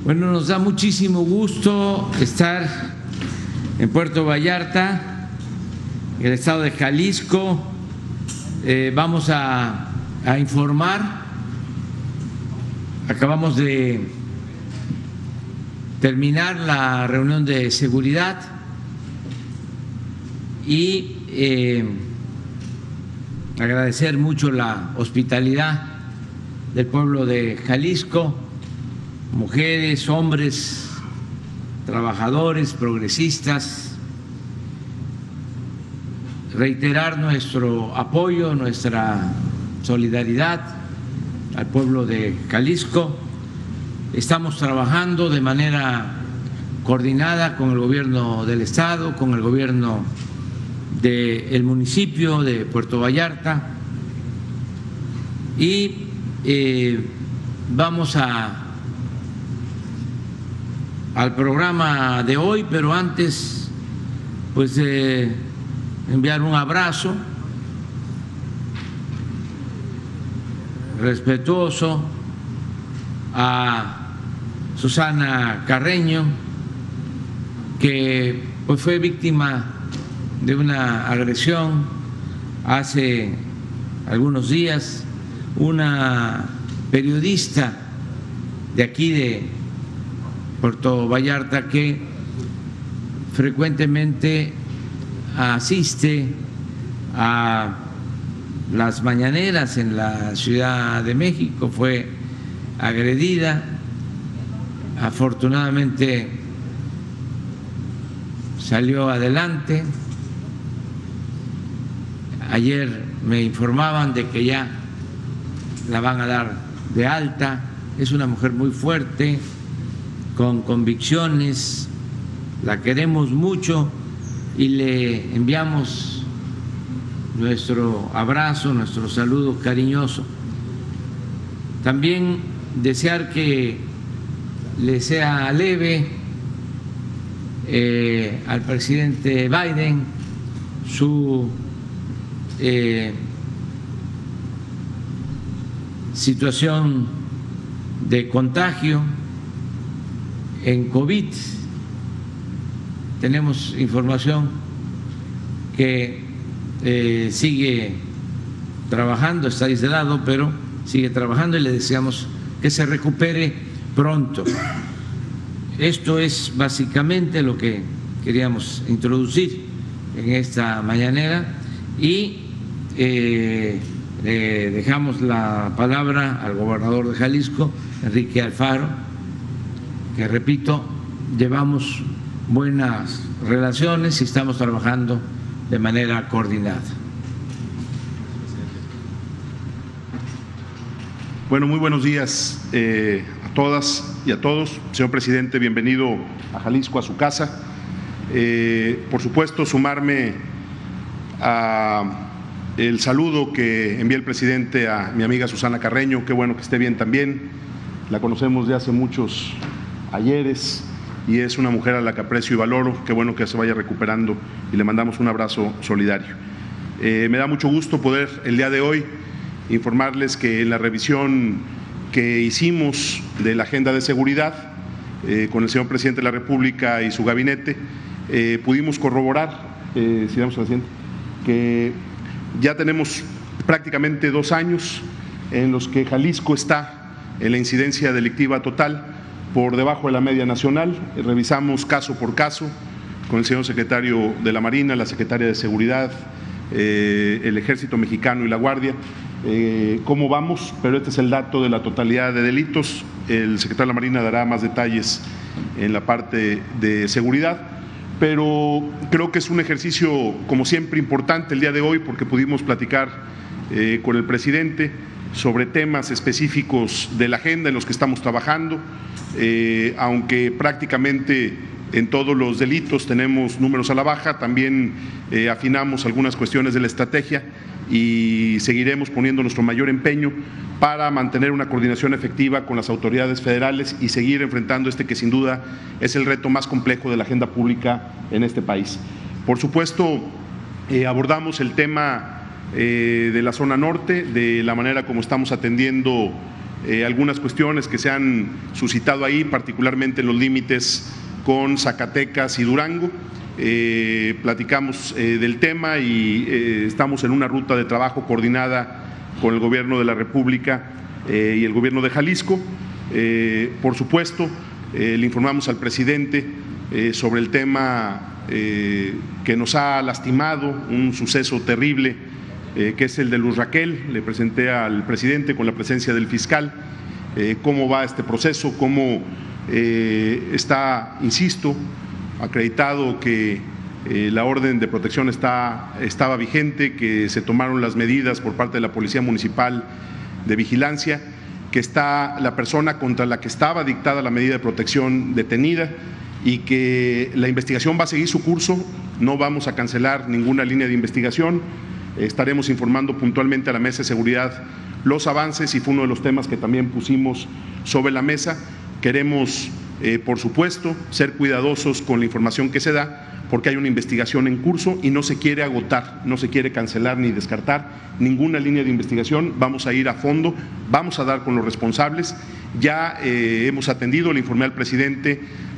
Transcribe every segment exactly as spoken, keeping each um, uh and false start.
Bueno, nos da muchísimo gusto estar en Puerto Vallarta, en el estado de Jalisco. Eh, vamos a, a informar. Acabamos de terminar la reunión de seguridad y eh, agradecer mucho la hospitalidad del pueblo de Jalisco, mujeres, hombres, trabajadores, progresistas, reiterar nuestro apoyo, nuestra solidaridad al pueblo de Jalisco. Estamos trabajando de manera coordinada con el gobierno del estado, con el gobierno del municipio de Puerto Vallarta y eh, vamos a al programa de hoy, pero antes pues eh, enviar un abrazo respetuoso a Susana Carreño, que pues fue víctima de una agresión hace algunos días, una periodista de aquí de Puerto Vallarta que frecuentemente asiste a las mañaneras en la Ciudad de México, fue agredida. Afortunadamente salió adelante. Ayer me informaban de que ya la van a dar de alta. Es una mujer muy fuerte, con convicciones, la queremos mucho y le enviamos nuestro abrazo, nuestro saludo cariñoso. También desear que le sea leve eh, al presidente Biden su eh, situación de contagio en COVID. Tenemos información que eh, sigue trabajando, está aislado, pero sigue trabajando y le deseamos que se recupere pronto. Esto es básicamente lo que queríamos introducir en esta mañanera y eh, le dejamos la palabra al gobernador de Jalisco, Enrique Alfaro, que repito, llevamos buenas relaciones y estamos trabajando de manera coordinada. Bueno, muy buenos días eh, a todas y a todos. Señor presidente, bienvenido a Jalisco, a su casa. Eh, por supuesto, sumarme a el saludo que envía el presidente a mi amiga Susana Carreño. Qué bueno que esté bien también. La conocemos de hace muchos ayeres y es una mujer a la que aprecio y valoro. Qué bueno que se vaya recuperando y le mandamos un abrazo solidario. Eh, me da mucho gusto poder el día de hoy informarles que en la revisión que hicimos de la agenda de seguridad eh, con el señor presidente de la República y su gabinete eh, pudimos corroborar, eh, si damos recién, que ya tenemos prácticamente dos años en los que Jalisco está en la incidencia delictiva total por debajo de la media nacional. Revisamos caso por caso con el señor secretario de la Marina, la secretaria de Seguridad, eh, el Ejército Mexicano y la Guardia, eh, cómo vamos, pero este es el dato de la totalidad de delitos. El secretario de la Marina dará más detalles en la parte de seguridad, pero creo que es un ejercicio, como siempre, importante el día de hoy porque pudimos platicar eh, con el presidente sobre temas específicos de la agenda en los que estamos trabajando, eh, aunque prácticamente en todos los delitos tenemos números a la baja, también eh, afinamos algunas cuestiones de la estrategia y seguiremos poniendo nuestro mayor empeño para mantener una coordinación efectiva con las autoridades federales y seguir enfrentando este que sin duda es el reto más complejo de la agenda pública en este país. Por supuesto, eh, abordamos el tema eh, de la zona norte, de la manera como estamos atendiendo eh, algunas cuestiones que se han suscitado ahí, particularmente en los límites con Zacatecas y Durango. Eh, platicamos eh, del tema y eh, estamos en una ruta de trabajo coordinada con el Gobierno de la República eh, y el Gobierno de Jalisco. Eh, por supuesto, eh, le informamos al presidente eh, sobre el tema eh, que nos ha lastimado, un suceso terrible eh, que es el de Luz Raquel. Le presenté al presidente con la presencia del fiscal eh, cómo va este proceso, cómo eh, está, insisto, acreditado que eh, la orden de protección está, estaba vigente, que se tomaron las medidas por parte de la Policía Municipal de Vigilancia, que está la persona contra la que estaba dictada la medida de protección detenida y que la investigación va a seguir su curso. No vamos a cancelar ninguna línea de investigación. Estaremos informando puntualmente a la Mesa de Seguridad los avances y fue uno de los temas que también pusimos sobre la mesa. Queremos Eh, por supuesto, ser cuidadosos con la información que se da, porque hay una investigación en curso y no se quiere agotar, no se quiere cancelar ni descartar ninguna línea de investigación. Vamos a ir a fondo, vamos a dar con los responsables. Ya eh, hemos atendido, le informé al presidente,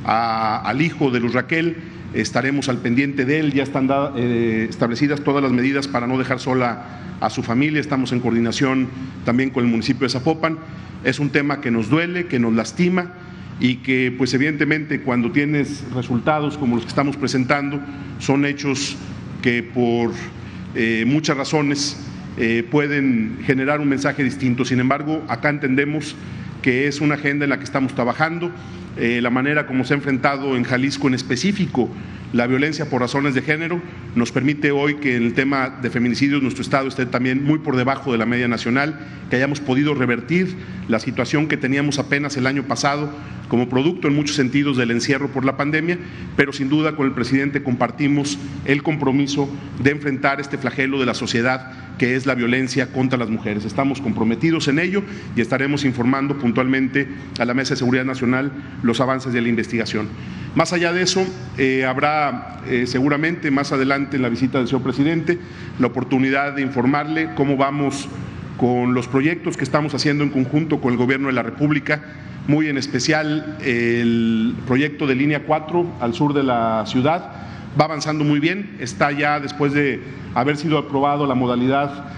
a, al hijo de Luz Raquel, estaremos al pendiente de él, ya están da, eh, establecidas todas las medidas para no dejar sola a su familia. Estamos en coordinación también con el municipio de Zapopan. Es un tema que nos duele, que nos lastima, y que pues evidentemente cuando tienes resultados como los que estamos presentando son hechos que por eh, muchas razones eh, pueden generar un mensaje distinto. Sin embargo, acá entendemos que es una agenda en la que estamos trabajando, eh, la manera como se ha enfrentado en Jalisco en específico la violencia por razones de género nos permite hoy que en el tema de feminicidios nuestro estado esté también muy por debajo de la media nacional, que hayamos podido revertir la situación que teníamos apenas el año pasado como producto en muchos sentidos del encierro por la pandemia, pero sin duda con el presidente compartimos el compromiso de enfrentar este flagelo de la sociedad que es la violencia contra las mujeres. Estamos comprometidos en ello y estaremos informando puntualmente a la Mesa de Seguridad Nacional los avances de la investigación. Más allá de eso, eh, habrá eh, seguramente más adelante en la visita del señor presidente la oportunidad de informarle cómo vamos con los proyectos que estamos haciendo en conjunto con el Gobierno de la República, muy en especial el proyecto de línea cuatro al sur de la ciudad. Va avanzando muy bien, está ya después de haber sido aprobado la modalidad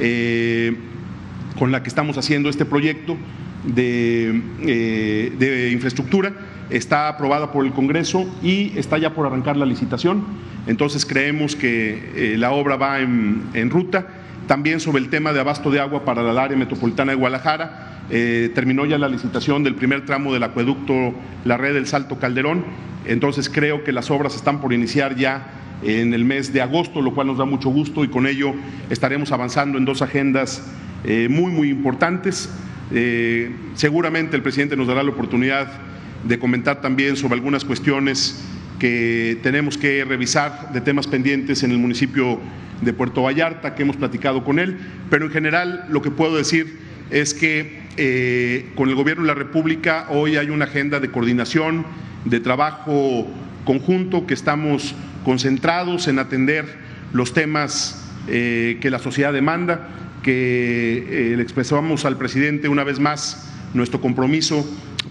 eh, con la que estamos haciendo este proyecto de, eh, de infraestructura, está aprobada por el Congreso y está ya por arrancar la licitación. Entonces creemos que eh, la obra va en, en ruta. También sobre el tema de abasto de agua para la área metropolitana de Guadalajara, eh, terminó ya la licitación del primer tramo del acueducto La Red del Salto Calderón. Entonces creo que las obras están por iniciar ya en el mes de agosto, lo cual nos da mucho gusto y con ello estaremos avanzando en dos agendas eh, muy, muy importantes. Eh, seguramente el presidente nos dará la oportunidad de comentar también sobre algunas cuestiones que tenemos que revisar de temas pendientes en el municipio de Puerto Vallarta, que hemos platicado con él, pero en general lo que puedo decir es que eh, con el Gobierno de la República hoy hay una agenda de coordinación, de trabajo conjunto, que estamos concentrados en atender los temas eh, que la sociedad demanda, que eh, le expresamos al presidente una vez más nuestro compromiso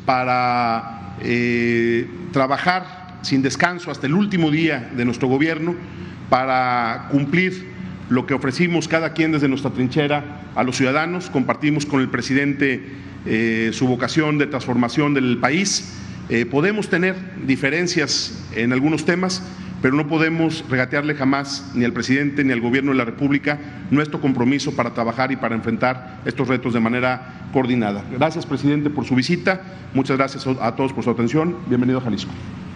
para eh, trabajar sin descanso hasta el último día de nuestro gobierno para cumplir lo que ofrecimos cada quien desde nuestra trinchera a los ciudadanos. Compartimos con el presidente eh, su vocación de transformación del país. Eh, podemos tener diferencias en algunos temas, pero no podemos regatearle jamás ni al presidente ni al Gobierno de la República nuestro compromiso para trabajar y para enfrentar estos retos de manera coordinada. Gracias, presidente, por su visita. Muchas gracias a todos por su atención. Bienvenido a Jalisco.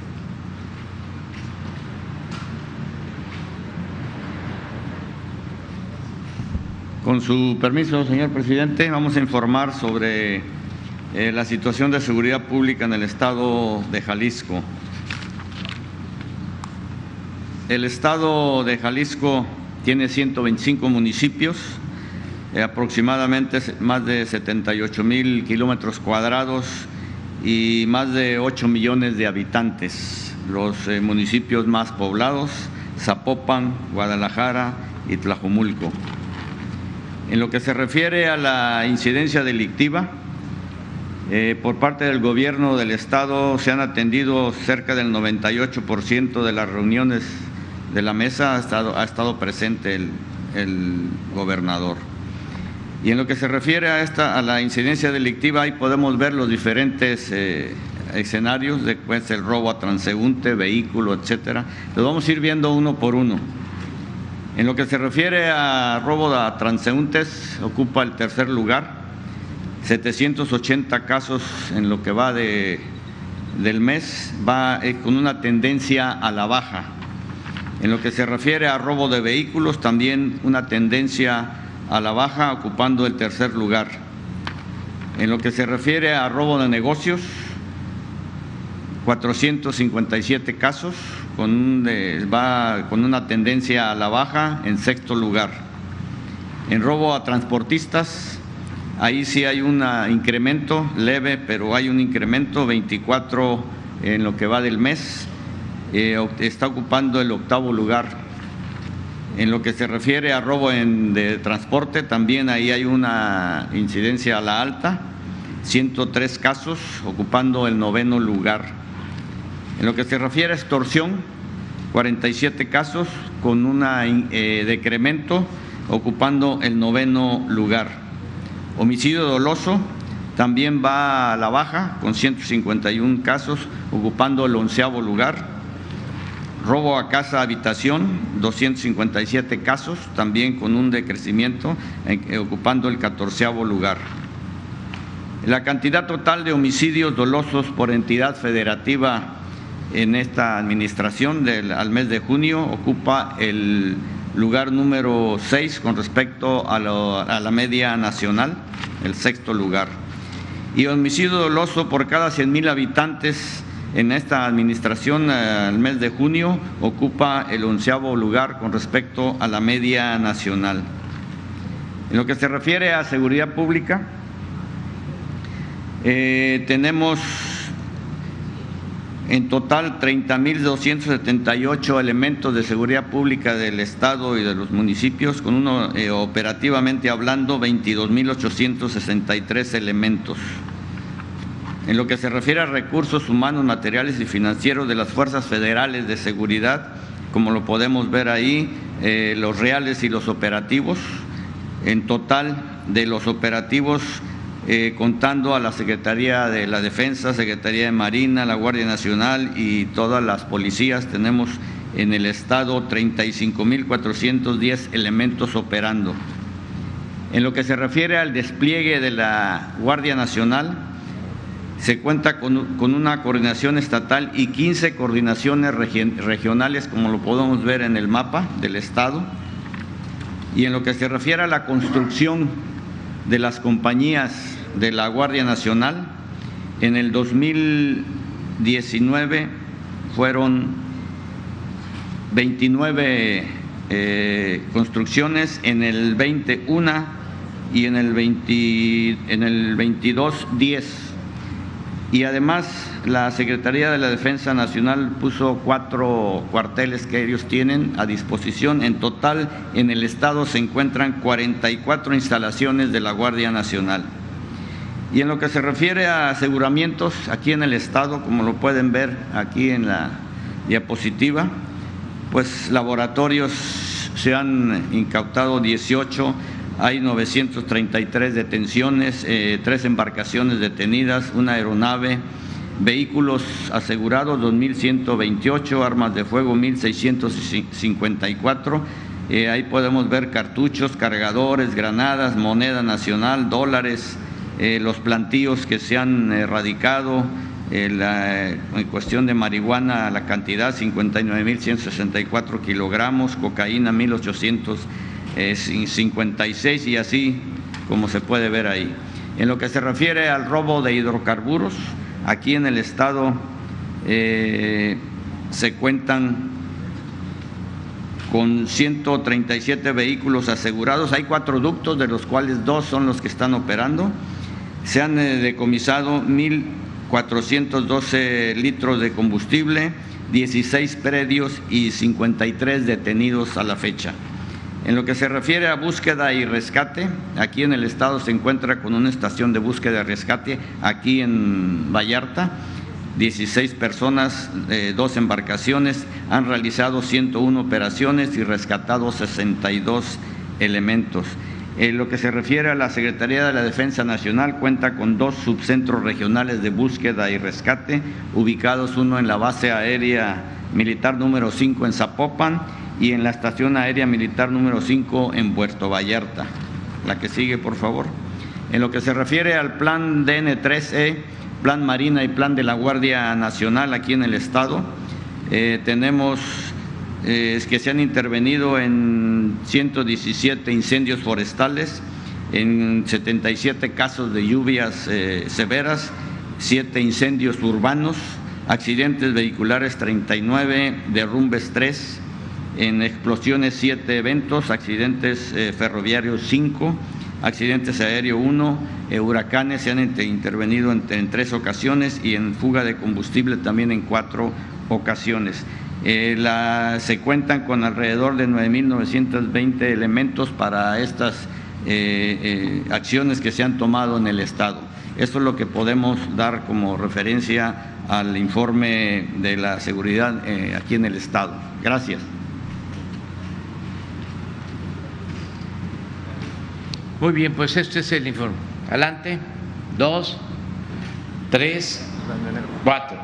Con su permiso, señor presidente, vamos a informar sobre eh, la situación de seguridad pública en el estado de Jalisco. El estado de Jalisco tiene ciento veinticinco municipios, eh, aproximadamente más de setenta y ocho mil kilómetros cuadrados y más de ocho millones de habitantes. Los eh, municipios más poblados: Zapopan, Guadalajara y Tlajomulco. En lo que se refiere a la incidencia delictiva, Eh, por parte del Gobierno del Estado se han atendido cerca del noventa y ocho por ciento de las reuniones de la mesa, ha estado, ha estado presente el, el gobernador. Y en lo que se refiere a, esta, a la incidencia delictiva, ahí podemos ver los diferentes eh, escenarios, de pues, el robo a transeúnte, vehículo, etcétera. Los vamos a ir viendo uno por uno. En lo que se refiere a robo a transeúntes, ocupa el tercer lugar, setecientos ochenta casos en lo que va de, del mes, va eh, con una tendencia a la baja. En lo que se refiere a robo de vehículos, también una tendencia a la baja, ocupando el tercer lugar. En lo que se refiere a robo de negocios, cuatrocientos cincuenta y siete casos, con un, eh, va con una tendencia a la baja, en sexto lugar. En robo a transportistas, ahí sí hay un incremento leve, pero hay un incremento, veinticuatro en lo que va del mes, eh, está ocupando el octavo lugar. En lo que se refiere a robo en, de transporte, también ahí hay una incidencia a la alta, ciento tres casos, ocupando el noveno lugar. En lo que se refiere a extorsión, cuarenta y siete casos, con un eh, decremento, ocupando el noveno lugar. Homicidio doloso también va a la baja, con ciento cincuenta y un casos, ocupando el onceavo lugar. Robo a casa habitación, doscientos cincuenta y siete casos, también con un decrecimiento, eh, ocupando el catorceavo lugar. La cantidad total de homicidios dolosos por entidad federativa en esta administración del, al mes de junio ocupa el lugar número seis con respecto a, lo, a la media nacional, el sexto lugar. Y homicidio doloso por cada cien mil habitantes en esta administración al mes de junio ocupa el onceavo lugar con respecto a la media nacional. En lo que se refiere a seguridad pública, eh, tenemos en total treinta mil doscientos setenta y ocho elementos de seguridad pública del Estado y de los municipios, con uno eh, operativamente hablando veintidós mil ochocientos sesenta y tres elementos. En lo que se refiere a recursos humanos, materiales y financieros de las fuerzas federales de seguridad, como lo podemos ver ahí, eh, los reales y los operativos, en total de los operativos, eh, contando a la Secretaría de la Defensa, Secretaría de Marina, la Guardia Nacional y todas las policías, tenemos en el Estado treinta y cinco mil cuatrocientos diez elementos operando. En lo que se refiere al despliegue de la Guardia Nacional, se cuenta con, con una coordinación estatal y quince coordinaciones regionales, como lo podemos ver en el mapa del Estado. Y en lo que se refiere a la construcción de las compañías de la Guardia Nacional, en el dos mil diecinueve fueron veintinueve eh, construcciones, en el veinte una y en el, veinte, en el veintidós diez. Y además la Secretaría de la Defensa Nacional puso cuatro cuarteles que ellos tienen a disposición. En total, en el Estado se encuentran cuarenta y cuatro instalaciones de la Guardia Nacional. Y en lo que se refiere a aseguramientos, aquí en el Estado, como lo pueden ver aquí en la diapositiva, pues laboratorios se han incautado dieciocho, hay novecientas treinta y tres detenciones, eh, tres embarcaciones detenidas, una aeronave, vehículos asegurados dos mil ciento veintiocho, armas de fuego mil seiscientos cincuenta y cuatro, eh, ahí podemos ver cartuchos, cargadores, granadas, moneda nacional, dólares, eh, los plantíos que se han erradicado, eh, la, en cuestión de marihuana, la cantidad cincuenta y nueve mil ciento sesenta y cuatro kilogramos, cocaína mil ochocientos cincuenta y seis y así como se puede ver ahí. En lo que se refiere al robo de hidrocarburos, aquí en el Estado eh, se cuentan con ciento treinta y siete vehículos asegurados, hay cuatro ductos de los cuales dos son los que están operando, se han eh, decomisado mil cuatrocientos doce litros de combustible, dieciséis predios y cincuenta y tres detenidos a la fecha. En lo que se refiere a búsqueda y rescate, aquí en el estado se encuentra con una estación de búsqueda y rescate, aquí en Vallarta, dieciséis personas, eh, dos embarcaciones, han realizado ciento una operaciones y rescatado sesenta y dos elementos. En lo que se refiere a la Secretaría de la Defensa Nacional, cuenta con dos subcentros regionales de búsqueda y rescate, ubicados uno en la base aérea militar número cinco en Zapopan y en la estación aérea militar número cinco en Puerto Vallarta. La que sigue, por favor. En lo que se refiere al plan D N tres E, Plan Marina y Plan de la Guardia Nacional aquí en el estado, eh, tenemos eh, es que se han intervenido en ciento diecisiete incendios forestales, en setenta y siete casos de lluvias eh, severas, siete incendios urbanos, accidentes vehiculares treinta y nueve, derrumbes tres, en explosiones siete eventos, accidentes eh, ferroviarios cinco, accidentes aéreos uno, eh, huracanes se han inter intervenido en, en tres ocasiones y en fuga de combustible también en cuatro ocasiones. Eh, la, se cuentan con alrededor de nueve mil novecientos veinte elementos para estas eh, eh, acciones que se han tomado en el estado. Esto es lo que podemos dar como referencia al informe de la seguridad eh, aquí en el estado. Gracias. Muy bien, pues este es el informe. Adelante. Dos, tres, cuatro.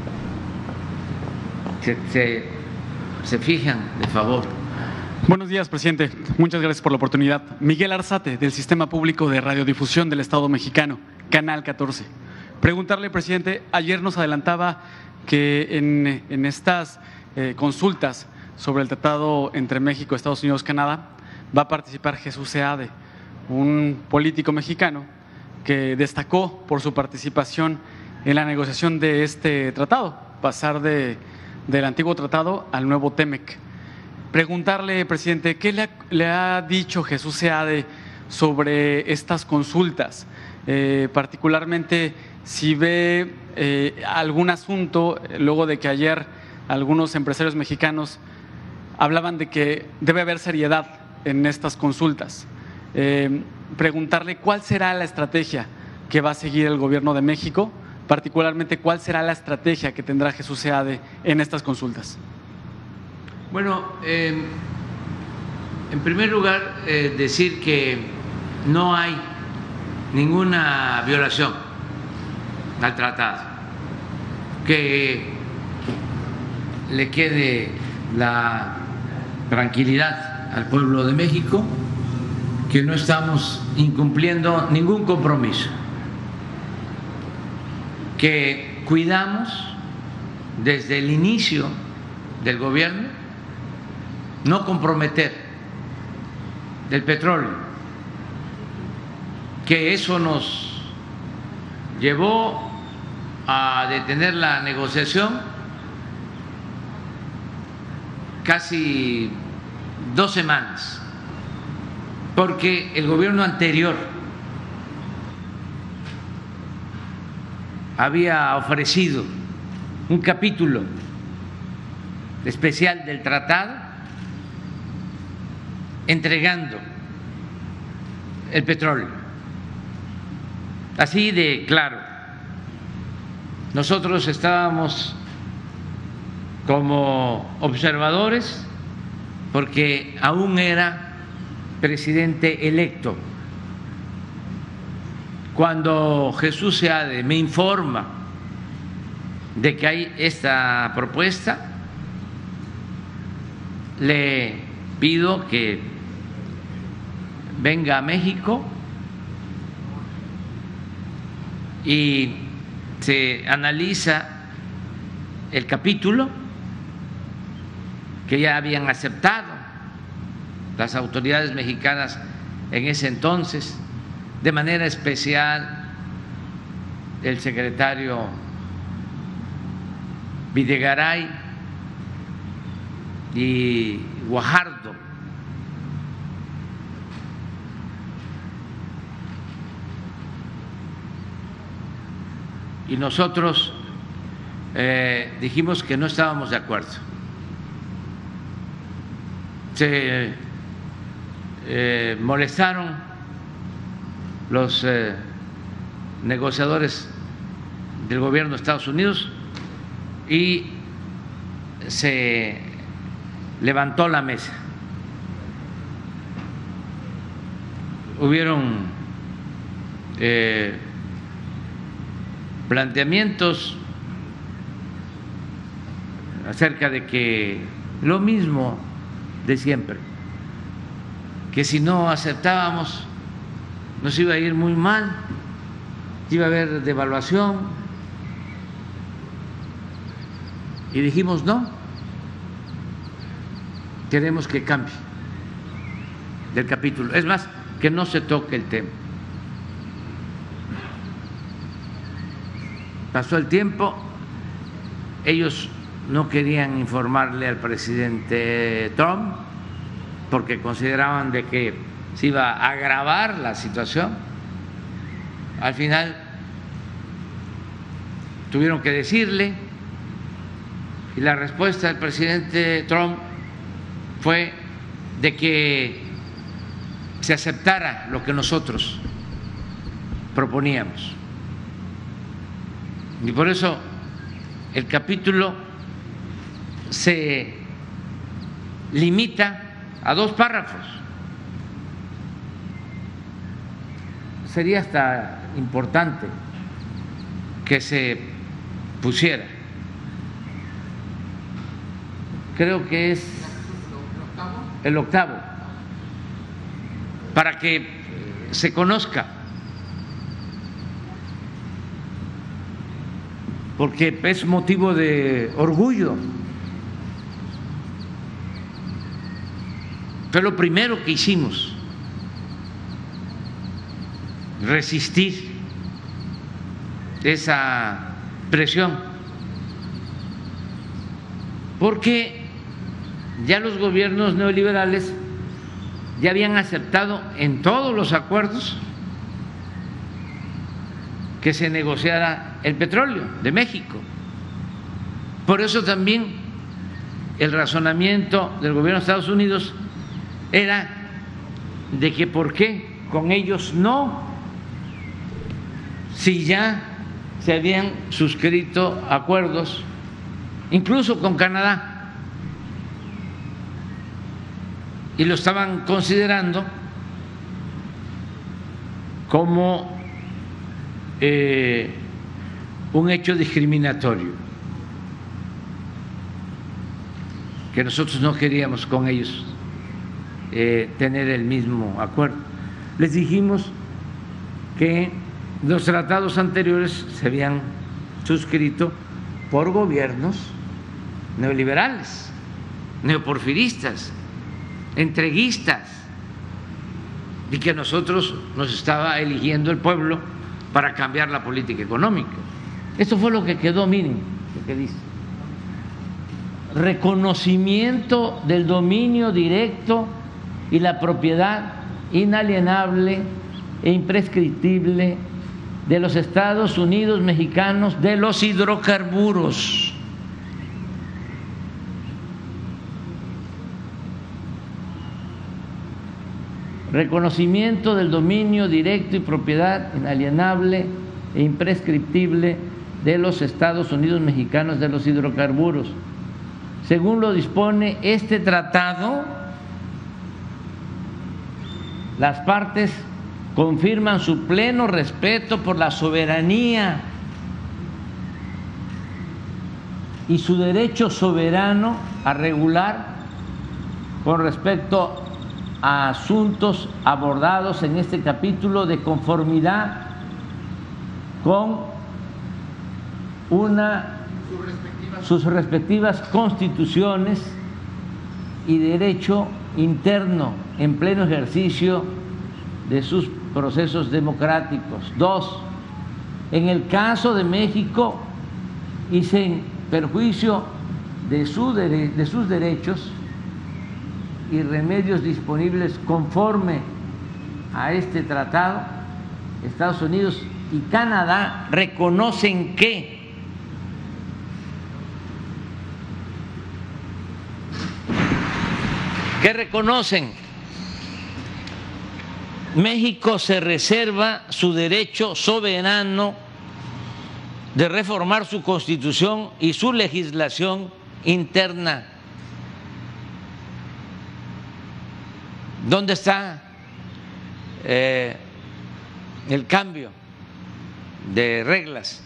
Se, se, se fijan, de favor. Buenos días, presidente. Muchas gracias por la oportunidad. Miguel Arzate, del Sistema Público de Radiodifusión del Estado Mexicano, Canal catorce. Preguntarle, presidente, ayer nos adelantaba que en, en estas eh, consultas sobre el tratado entre México, Estados Unidos y Canadá va a participar Jesús Seade, un político mexicano que destacó por su participación en la negociación de este tratado, pasar de, del antiguo tratado al nuevo TEMEC. Preguntarle, presidente, ¿qué le ha, le ha dicho Jesús Seade sobre estas consultas? Eh, particularmente si ve eh, algún asunto, luego de que ayer algunos empresarios mexicanos hablaban de que debe haber seriedad en estas consultas. Eh, preguntarle cuál será la estrategia que va a seguir el gobierno de México, particularmente cuál será la estrategia que tendrá Jesús Seade en estas consultas. Bueno, eh, en primer lugar, eh, decir que no hay ninguna violación al tratado, que le quede la tranquilidad al pueblo de México, que no estamos incumpliendo ningún compromiso, que cuidamos desde el inicio del gobierno no comprometer el petróleo, que eso nos llevó a detener la negociación casi dos semanas, porque el gobierno anterior había ofrecido un capítulo especial del tratado entregando el petróleo. Así de claro. Nosotros estábamos como observadores porque aún era presidente electo. Cuando Jesús Seade me informa de que hay esta propuesta, le pido que venga a México y se analiza el capítulo que ya habían aceptado las autoridades mexicanas en ese entonces, de manera especial el secretario Videgaray y Guajardo. Y nosotros eh, dijimos que no estábamos de acuerdo. Se eh, molestaron los eh, negociadores del gobierno de Estados Unidos y se levantó la mesa. Hubieron eh, planteamientos acerca de que lo mismo de siempre, que si no aceptábamos nos iba a ir muy mal, iba a haber devaluación, y dijimos no, queremos que cambie del capítulo, es más, que no se toque el tema. Pasó el tiempo, ellos no querían informarle al presidente Trump porque consideraban de que se iba a agravar la situación. Al final tuvieron que decirle, y la respuesta del presidente Trump fue de que se aceptara lo que nosotros proponíamos. Y por eso el capítulo se limita a dos párrafos. Sería hasta importante que se pusiera. Creo que es el octavo, para que se conozca, porque es motivo de orgullo. Fue lo primero que hicimos, resistir esa presión, porque ya los gobiernos neoliberales ya habían aceptado en todos los acuerdos que se negociara el petróleo de México. Por eso también el razonamiento del gobierno de Estados Unidos era de que por qué con ellos no, si ya se habían suscrito acuerdos, incluso con Canadá, y lo estaban considerando como eh, un hecho discriminatorio, que nosotros no queríamos con ellos eh, tener el mismo acuerdo. Les dijimos que los tratados anteriores se habían suscrito por gobiernos neoliberales, neoporfiristas, entreguistas, y que nosotros nos estaba eligiendo el pueblo para cambiar la política económica. Esto fue lo que quedó, miren lo que dice: reconocimiento del dominio directo y la propiedad inalienable e imprescriptible de los Estados Unidos mexicanos de los hidrocarburos. Reconocimiento del dominio directo y propiedad inalienable e imprescriptible de los Estados Unidos mexicanos de los hidrocarburos. Según lo dispone este tratado, las partes confirman su pleno respeto por la soberanía y su derecho soberano a regular con respecto a asuntos abordados en este capítulo de conformidad con una, sus, respectivas. sus respectivas constituciones y derecho interno en pleno ejercicio de sus procesos democráticos. Dos, en el caso de México y sin perjuicio de, su dere- de sus derechos y remedios disponibles conforme a este tratado, Estados Unidos y Canadá reconocen que ¿qué reconocen? México se reserva su derecho soberano de reformar su constitución y su legislación interna. ¿Dónde está eh, el cambio de reglas?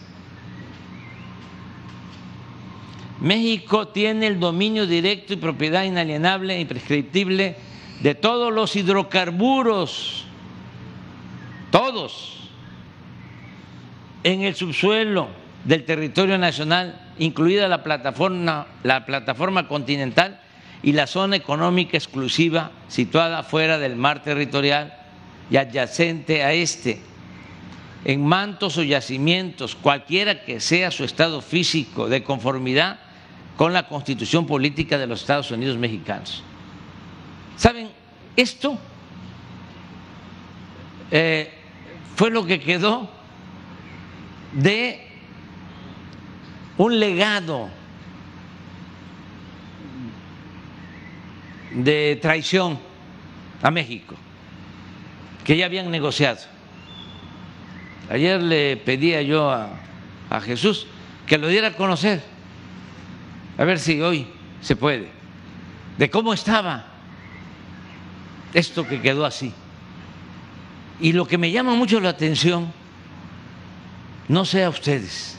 México tiene el dominio directo y propiedad inalienable e imprescriptible de todos los hidrocarburos, todos, en el subsuelo del territorio nacional, incluida la plataforma, la plataforma continental y la zona económica exclusiva situada fuera del mar territorial y adyacente a este, en mantos o yacimientos, cualquiera que sea su estado físico, de conformidad con la Constitución Política de los Estados Unidos Mexicanos. ¿Saben? Esto eh, fue lo que quedó de un legado de traición a México, que ya habían negociado. Ayer le pedía yo a, a Jesús que lo diera a conocer, a ver si hoy se puede, de cómo estaba esto que quedó así. Y lo que me llama mucho la atención, no sé a ustedes,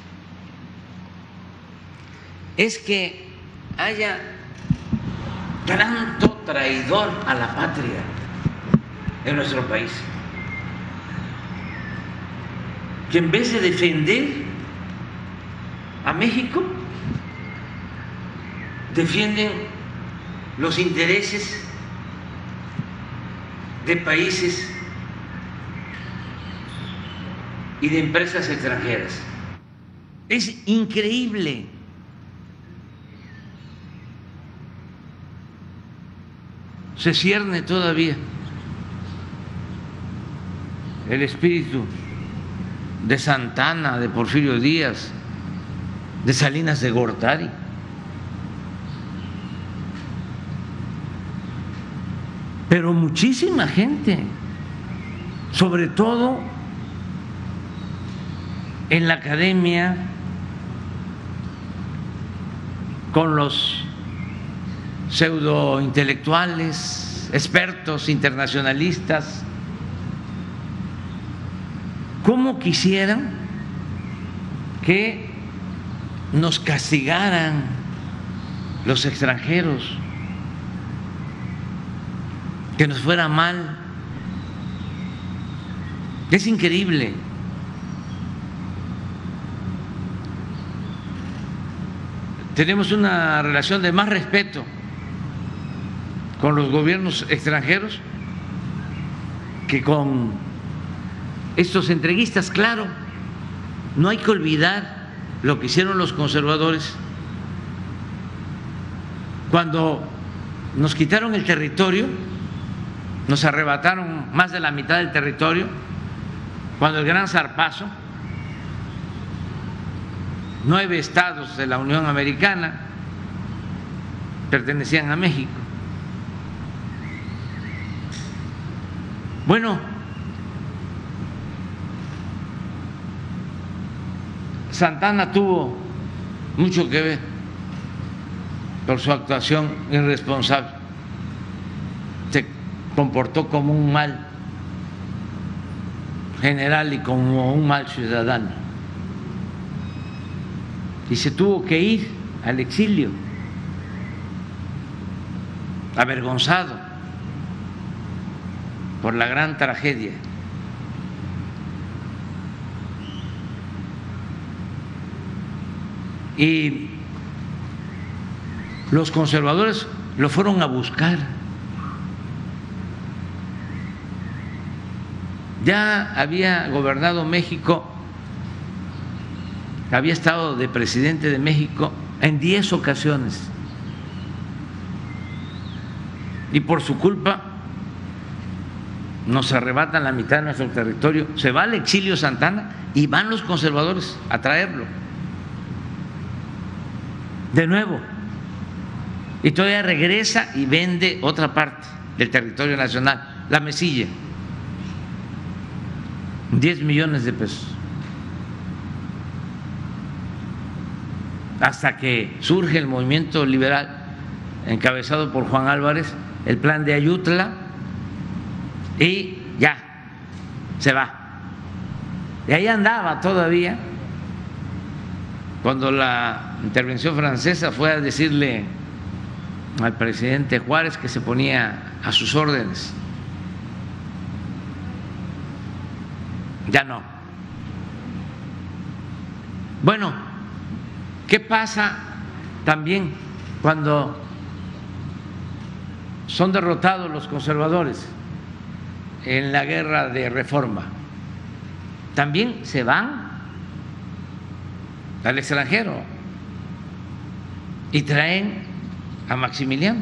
es que haya tanto traidor a la patria en nuestro país, que en vez de defender a México, defienden los intereses de países y de empresas extranjeras. Es increíble. Se cierne todavía el espíritu de Santana, de Porfirio Díaz, de Salinas de Gortari. Pero muchísima gente, sobre todo en la academia, con los pseudointelectuales, expertos internacionalistas, ¿cómo quisieran que nos castigaran los extranjeros, que nos fuera mal? Es increíble. Tenemos una relación de más respeto con los gobiernos extranjeros que con estos entreguistas. Claro, no hay que olvidar lo que hicieron los conservadores cuando nos quitaron el territorio, nos arrebataron más de la mitad del territorio, cuando el gran zarpazo, nueve estados de la Unión Americana pertenecían a México. Bueno, Santana tuvo mucho que ver por su actuación irresponsable. Se comportó como un mal general y como un mal ciudadano. Y se tuvo que ir al exilio, avergonzado por la gran tragedia. Y los conservadores lo fueron a buscar. Ya había gobernado México, había estado de presidente de México en diez ocasiones. Y por su culpa nos arrebatan la mitad de nuestro territorio. Se va al exilio Santana y van los conservadores a traerlo de nuevo. Y todavía regresa y vende otra parte del territorio nacional, la Mesilla. diez millones de pesos. Hasta que surge el movimiento liberal encabezado por Juan Álvarez, el plan de Ayutla, y ya se va. Y ahí andaba todavía cuando la intervención francesa fue a decirle al presidente Juárez que se ponía a sus órdenes. Ya no. Bueno, ¿qué pasa también cuando son derrotados los conservadores en la guerra de reforma? También se van al extranjero y traen a Maximiliano.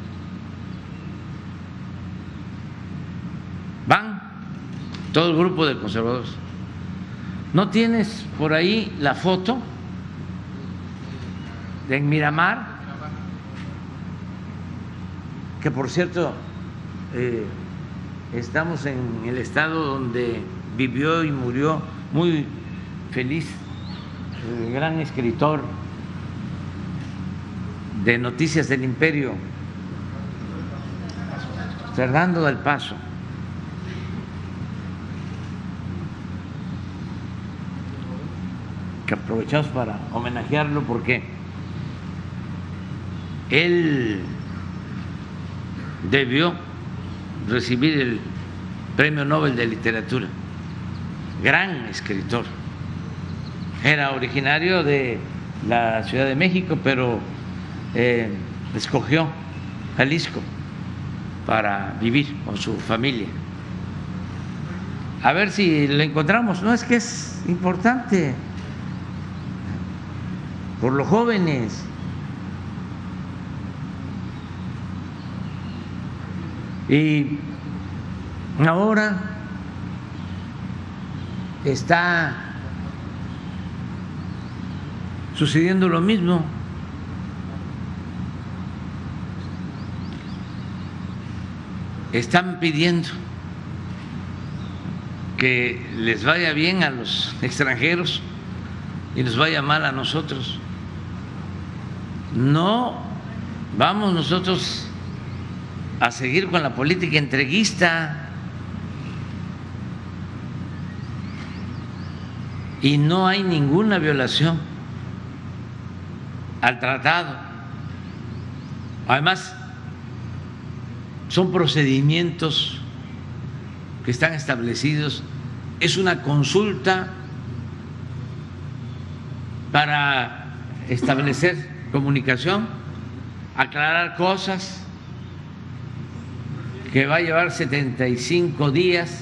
Van todo el grupo de conservadores. ¿No tienes por ahí la foto de en Miramar? Que por cierto, eh, estamos en el estado donde vivió y murió muy feliz el gran escritor de Noticias del Imperio, Fernando del Paso. Que aprovechamos para homenajearlo porque él debió recibir el Premio Nobel de Literatura. Gran escritor. Era originario de la Ciudad de México, pero eh, escogió Jalisco para vivir con su familia. A ver si lo encontramos. No, es que es importante por los jóvenes. Y ahora está sucediendo lo mismo. Están pidiendo que les vaya bien a los extranjeros y nos vaya mal a nosotros. No vamos nosotros a seguir con la política entreguista, y no hay ninguna violación al tratado. Además, son procedimientos que están establecidos, es una consulta para establecer comunicación, aclarar cosas, que va a llevar setenta y cinco días,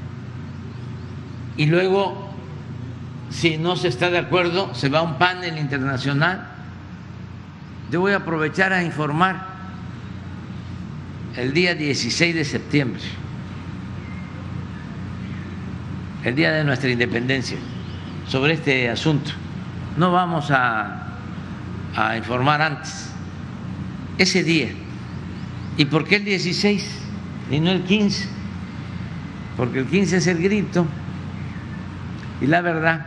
y luego, si no se está de acuerdo, se va a un panel internacional. Yo voy a aprovechar a informar el día dieciséis de septiembre, el día de nuestra independencia, sobre este asunto. No vamos a, a informar antes, ese día. ¿Y por qué el dieciséis y no el quince? Porque el quince es el grito, y la verdad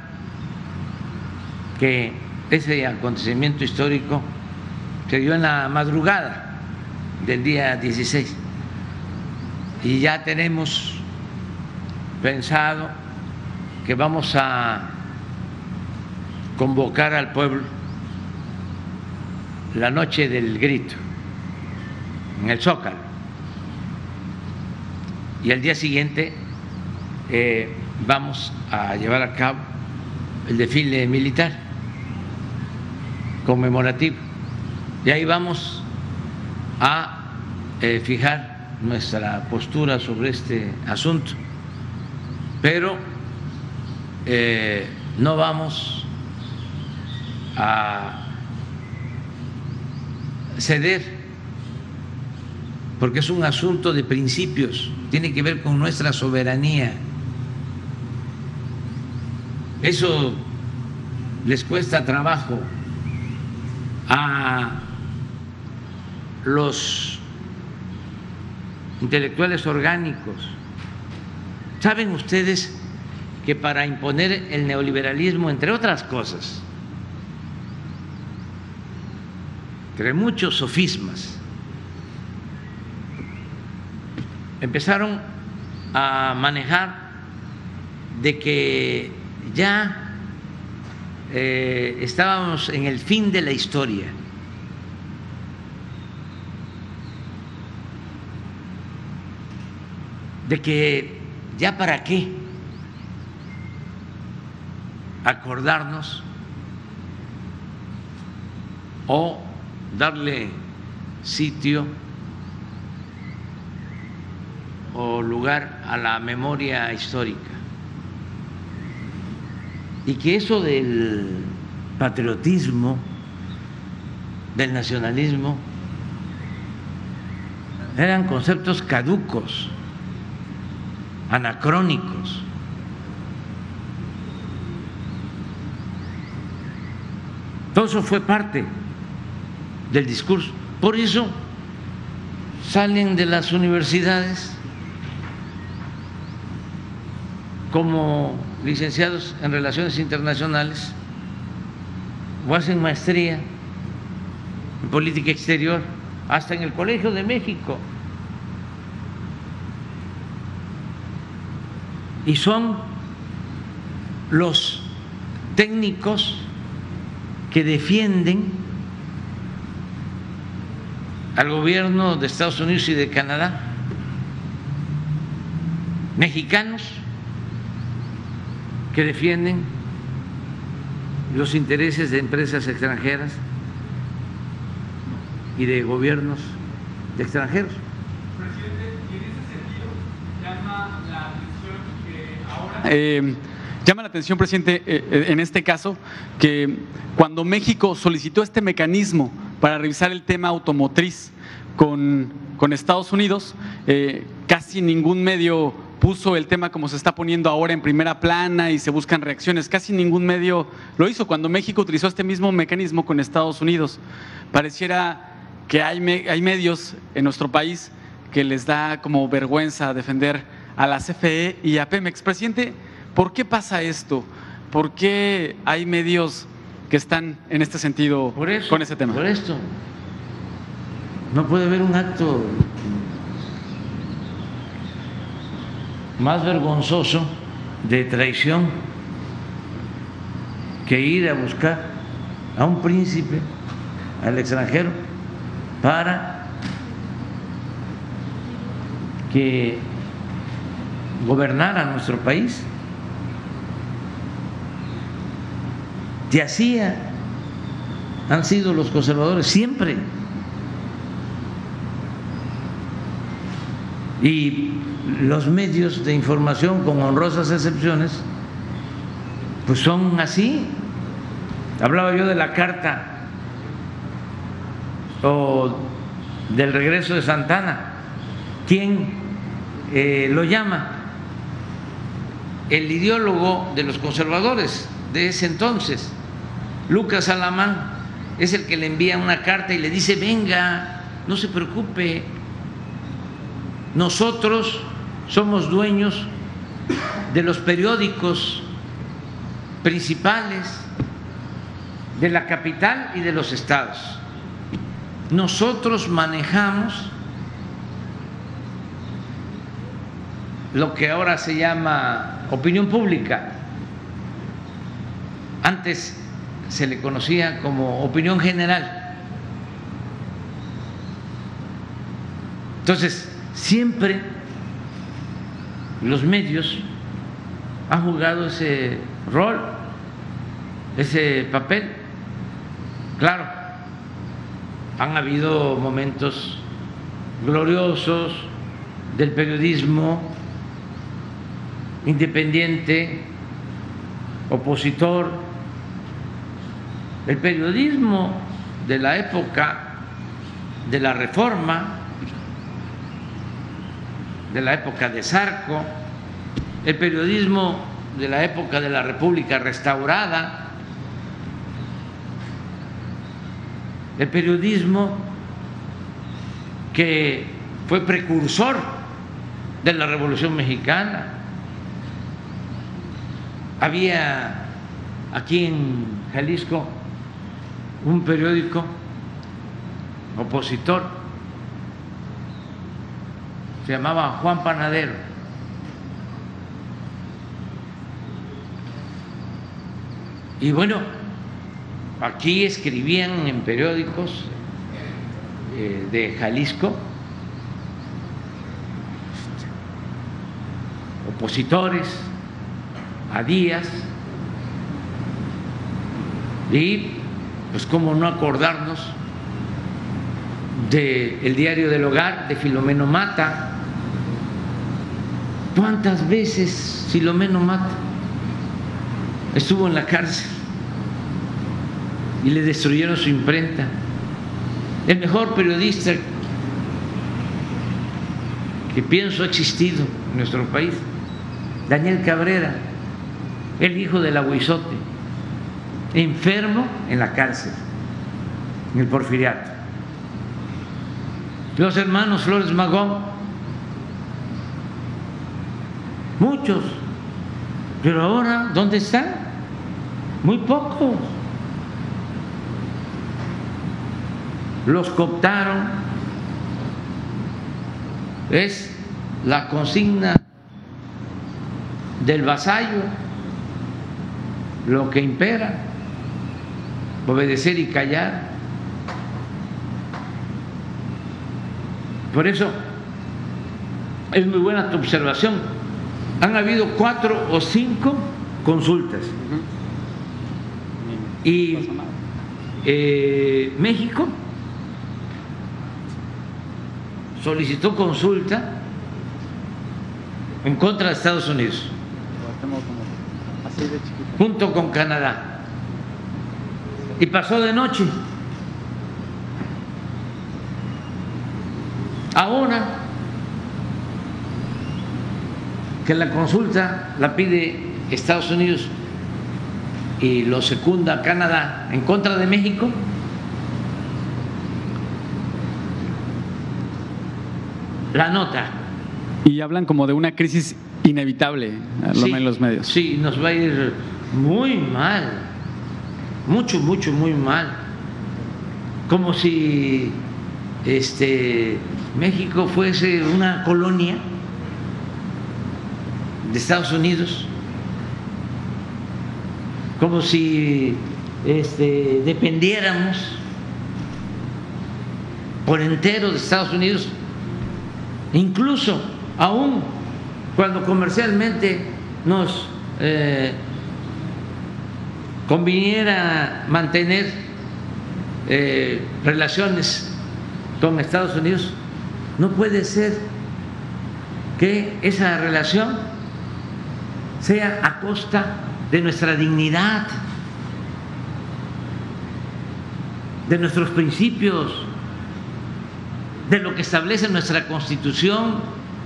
que ese acontecimiento histórico se dio en la madrugada del día dieciséis, y ya tenemos pensado que vamos a convocar al pueblo la noche del grito en el Zócalo, y al día siguiente eh, vamos a llevar a cabo el desfile militar conmemorativo, y ahí vamos a eh, fijar nuestra postura sobre este asunto, pero eh, no vamos a ceder, porque es un asunto de principios, tiene que ver con nuestra soberanía. Eso les cuesta trabajo a los intelectuales orgánicos. ¿Saben ustedes que para imponer el neoliberalismo, entre otras cosas, entre muchos sofismas, empezaron a manejar de que ya eh, estábamos en el fin de la historia. De que ya para qué acordarnos o darle sitio o lugar a la memoria histórica, y que eso del patriotismo, del nacionalismo, eran conceptos caducos, anacrónicos. Todo eso fue parte del discurso. Por eso salen de las universidades como licenciados en Relaciones Internacionales o hacen maestría en Política Exterior, hasta en el Colegio de México. Y son los técnicos que defienden al gobierno de Estados Unidos y de Canadá, mexicanos que defienden los intereses de empresas extranjeras y de gobiernos de extranjeros. Presidente, y en ese sentido llama la atención que ahora… Eh, llama la atención, presidente, eh, en este caso, que cuando México solicitó este mecanismo para revisar el tema automotriz con, con Estados Unidos, eh, casi ningún medio puso el tema como se está poniendo ahora en primera plana y se buscan reacciones. Casi ningún medio lo hizo cuando México utilizó este mismo mecanismo con Estados Unidos. Pareciera que hay, me, hay medios en nuestro país que les da como vergüenza defender a la C F E y a Pemex. Presidente, ¿por qué pasa esto? ¿Por qué hay medios que están en este sentido por eso, con ese tema? Por esto. No puede haber un acto más vergonzoso de traición que ir a buscar a un príncipe al extranjero para que gobernara nuestro país. Y así han sido los conservadores siempre. Y los medios de información, con honrosas excepciones, pues son así. Hablaba yo de la carta o del regreso de Santana. ¿Quién eh, lo llama? El ideólogo de los conservadores de ese entonces, Lucas Alamán, es el que le envía una carta y le dice: venga, no se preocupe, nosotros somos dueños de los periódicos principales de la capital y de los estados. Nosotros manejamos lo que ahora se llama opinión pública. Antes se le conocía como opinión general. Entonces, siempre los medios han jugado ese rol, ese papel. Claro, han habido momentos gloriosos del periodismo independiente, opositor, el periodismo de la época de la Reforma, de la época de Zarco, el periodismo de la época de la República restaurada, el periodismo que fue precursor de la Revolución Mexicana, Había aquí en Jalisco un periódico opositor, se llamaba Juan Panadero. Y bueno, aquí escribían en periódicos eh, de Jalisco opositores a Díaz, y pues cómo no acordarnos del Diario del Hogar de Filomeno Mata. ¿Cuántas veces Filomeno Mata estuvo en la cárcel y le destruyeron su imprenta? El mejor periodista que pienso ha existido en nuestro país, Daniel Cabrera, el hijo del Aguizote, enfermo en la cárcel, en el Porfiriato. Los hermanos Flores Magón, muchos, pero ahora, ¿dónde están? Muy pocos. Los cooptaron. Es la consigna del vasallo lo que impera, obedecer y callar. Por eso es muy buena tu observación. Han habido cuatro o cinco consultas. Y eh, México solicitó consulta en contra de Estados Unidos, junto con Canadá, y pasó de noche. Ahora que la consulta la pide Estados Unidos y lo secunda Canadá en contra de México, la nota. Y hablan como de una crisis inevitable, lo sí, ven los medios. Sí, nos va a ir muy mal, mucho, mucho, muy mal. Como si este, México fuese una colonia de Estados Unidos, como si este, dependiéramos por entero de Estados Unidos, incluso aún cuando comercialmente nos eh, conviniera mantener eh, relaciones con Estados Unidos, no puede ser que esa relación sea a costa de nuestra dignidad, de nuestros principios, de lo que establece nuestra Constitución,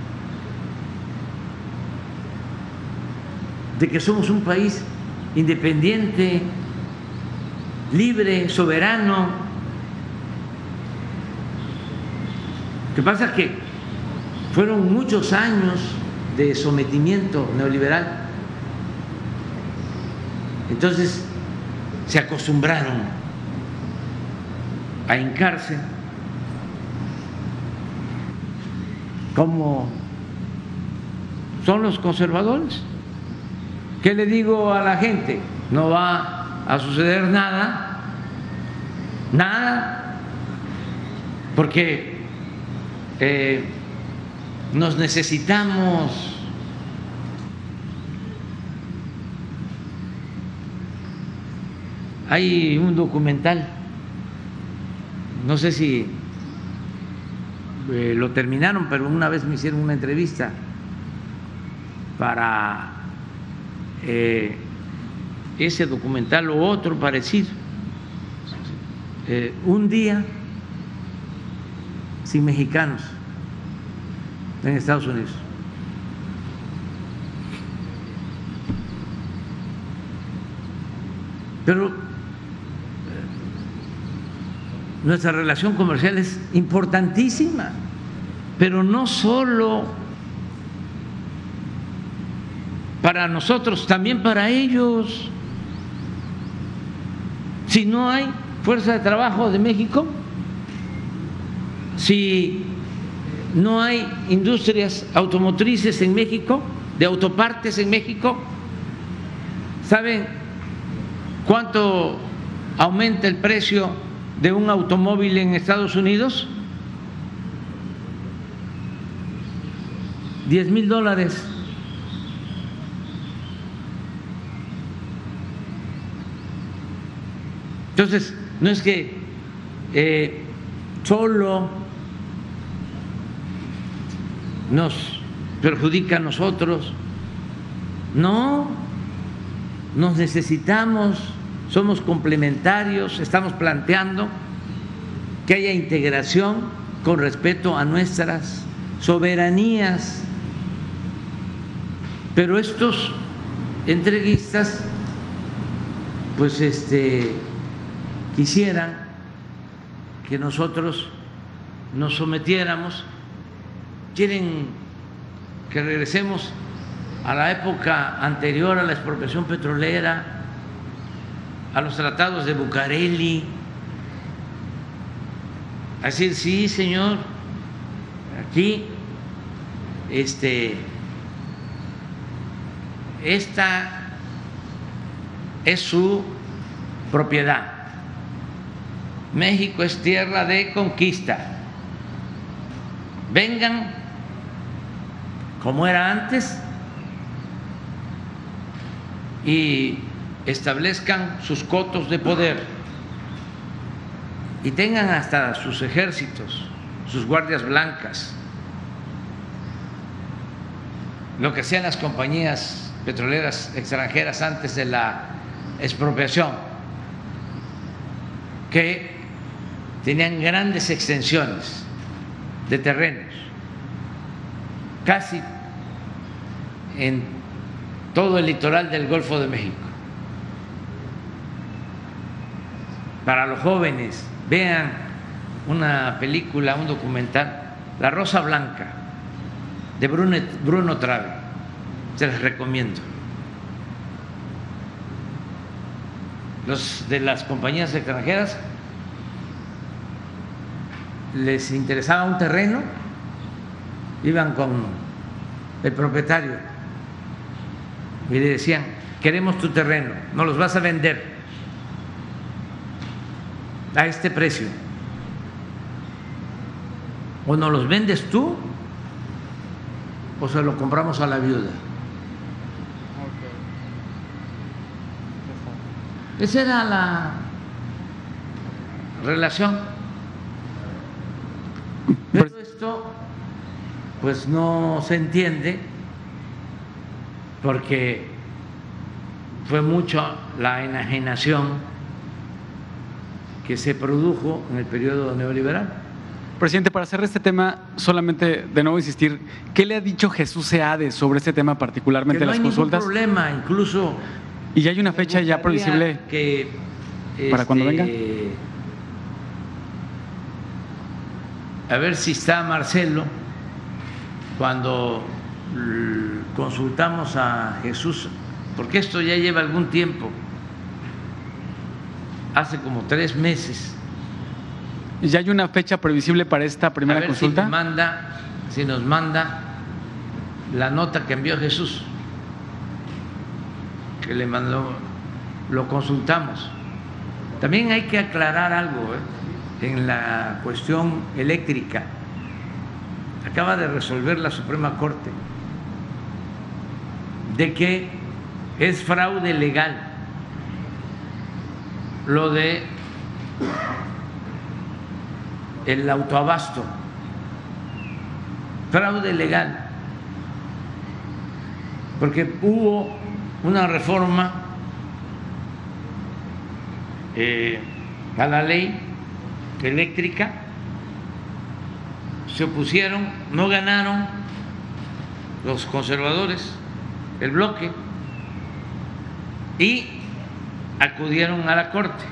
de que somos un país independiente, libre, soberano. Lo que pasa es que fueron muchos años de sometimiento neoliberal, entonces se acostumbraron a hincarse como son los conservadores. ¿Qué le digo a la gente? No va a suceder nada, nada, porque eh, nos necesitamos. Hay un documental, no sé si eh, lo terminaron, pero una vez me hicieron una entrevista para eh, ese documental o otro parecido, eh, un día sin mexicanos en Estados Unidos. Pero nuestra relación comercial es importantísima, pero no solo para nosotros, también para ellos. Si no hay fuerza de trabajo de México, si no hay industrias automotrices en México, de autopartes en México, ¿saben cuánto aumenta el precio de un automóvil en Estados Unidos? Diez mil dólares. Entonces, no es que eh, solo nos perjudica a nosotros, no, nos necesitamos, somos complementarios, estamos planteando que haya integración con respeto a nuestras soberanías, pero estos entreguistas pues este quisieran que nosotros nos sometiéramos, quieren que regresemos a la época anterior a la expropiación petrolera, a los tratados de Bucareli, a decir, sí, señor, aquí este, esta es su propiedad. México es tierra de conquista. Vengan como era antes y establezcan sus cotos de poder y tengan hasta sus ejércitos, sus guardias blancas, lo que hacían las compañías petroleras extranjeras antes de la expropiación, que tenían grandes extensiones de terrenos, casi en todo el litoral del Golfo de México. Para los jóvenes, vean una película, un documental, La Rosa Blanca, de Bruno, Bruno Trave, se les recomiendo. Los de las compañías extranjeras les interesaba un terreno, iban con el propietario y le decían, queremos tu terreno, nos los vas a vender a este precio, o nos los vendes tú o se lo compramos a la viuda. Esa era la relación. Pero esto pues no se entiende porque fue mucho la enajenación que se produjo en el periodo neoliberal. Presidente, para cerrar este tema, solamente de nuevo insistir, ¿qué le ha dicho Jesús Seade sobre este tema, particularmente que no las hay consultas? Ningún problema, incluso. ¿Y ya hay una fecha ya previsible que, para este, cuando venga? A ver si está Marcelo cuando consultamos a Jesús, porque esto ya lleva algún tiempo, hace como tres meses. ¿Ya hay una fecha previsible para esta primera a ver consulta? Si, manda, si nos manda la nota que envió Jesús, que le mandó, lo consultamos. También hay que aclarar algo, ¿eh? En la cuestión eléctrica. Acaba de resolver la Suprema Corte de que es fraude legal lo de el autoabasto, fraude legal, porque hubo una reforma eh, a la ley eléctrica, se opusieron, no ganaron los conservadores, el bloque, y acudieron a la Corte,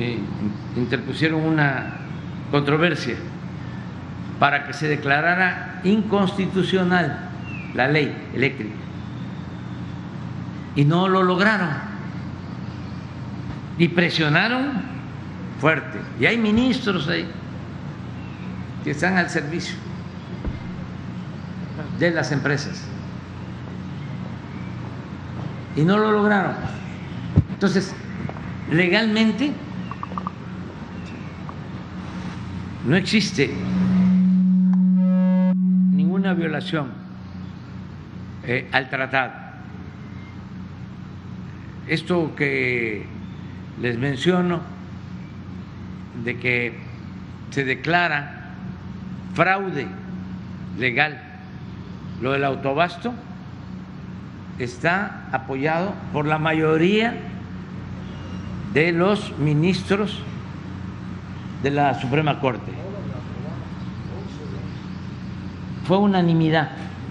interpusieron una controversia para que se declarara era inconstitucional la ley eléctrica y no lo lograron y presionaron fuerte. Y hay ministros ahí que están al servicio de las empresas y no lo lograron. Entonces, legalmente no existe ninguna violación eh, al tratado. Esto que les menciono de que se declara fraude legal lo del autoabasto está apoyado por la mayoría de los ministros de la Suprema Corte. Fue unanimidad.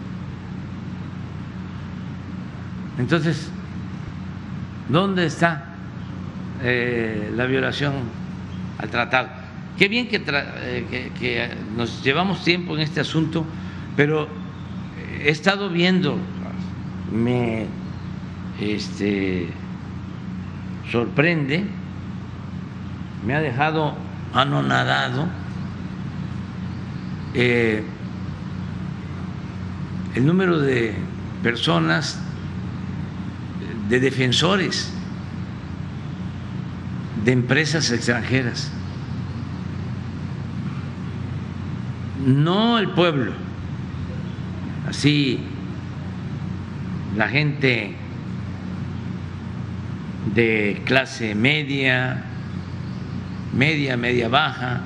Entonces, ¿dónde está eh, la violación al tratado? Qué bien que, tra eh, que, que nos llevamos tiempo en este asunto, pero he estado viendo, me este, sorprende, me ha dejado anonadado eh, el número de personas, de defensores de empresas extranjeras, no el pueblo, así la gente de clase media, media, media baja,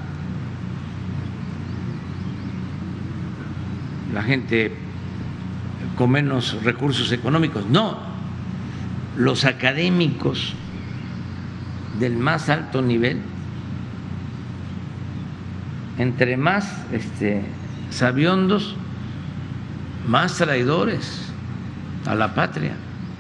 la gente con menos recursos económicos, no, los académicos del más alto nivel, entre más este, sabiondos, más traidores a la patria.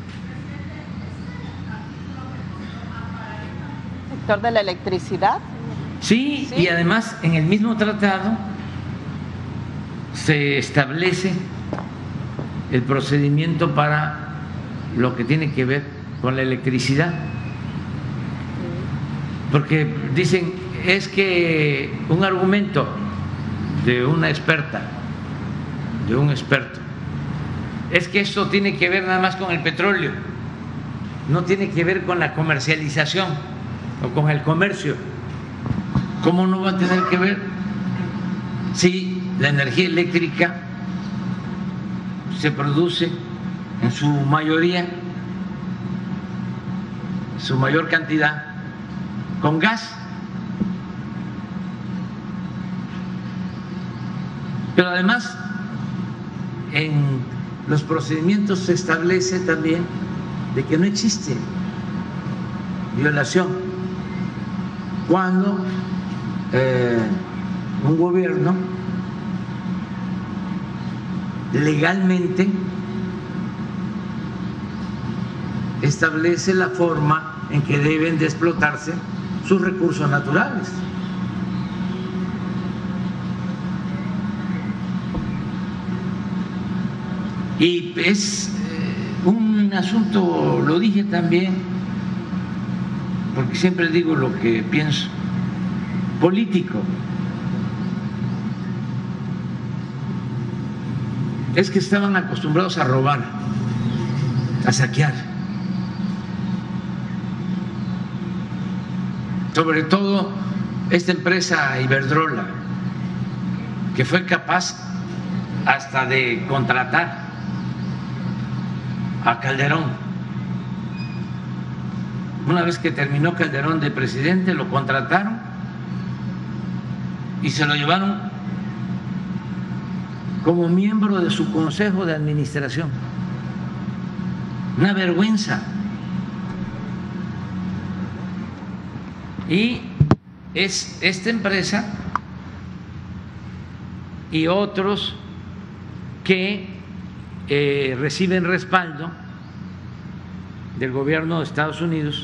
¿Sector de la electricidad? Sí, sí, y además en el mismo tratado se establece el procedimiento para lo que tiene que ver con la electricidad. Porque dicen, es que un argumento de una experta, de un experto, es que esto tiene que ver nada más con el petróleo, no tiene que ver con la comercialización o con el comercio. ¿Cómo no va a tener que ver si la energía eléctrica se produce en su mayoría, su mayor cantidad, con gas? Pero además en los procedimientos se establece también de que no existe violación cuando eh, un gobierno legalmente establece la forma en que deben de explotarse sus recursos naturales. Y es eh, un asunto, lo dije también, porque siempre digo lo que pienso, político. Es que estaban acostumbrados a robar, a saquear. Sobre todo esta empresa Iberdrola, que fue capaz hasta de contratar a Calderón. Una vez que terminó Calderón de presidente, lo contrataron y se lo llevaron como miembro de su consejo de administración. Una vergüenza. Y es esta empresa y otros que eh, reciben respaldo del gobierno de Estados Unidos,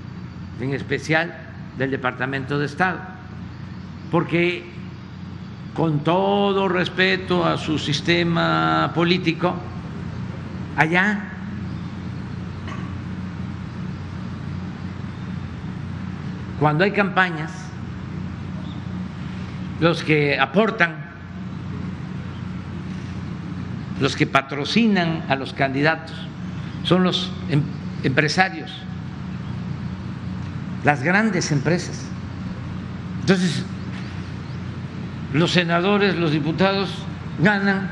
en especial del Departamento de Estado, porque con todo respeto a su sistema político, allá cuando hay campañas, los que aportan, los que patrocinan a los candidatos son los em- empresarios, las grandes empresas. Entonces, los senadores, los diputados ganan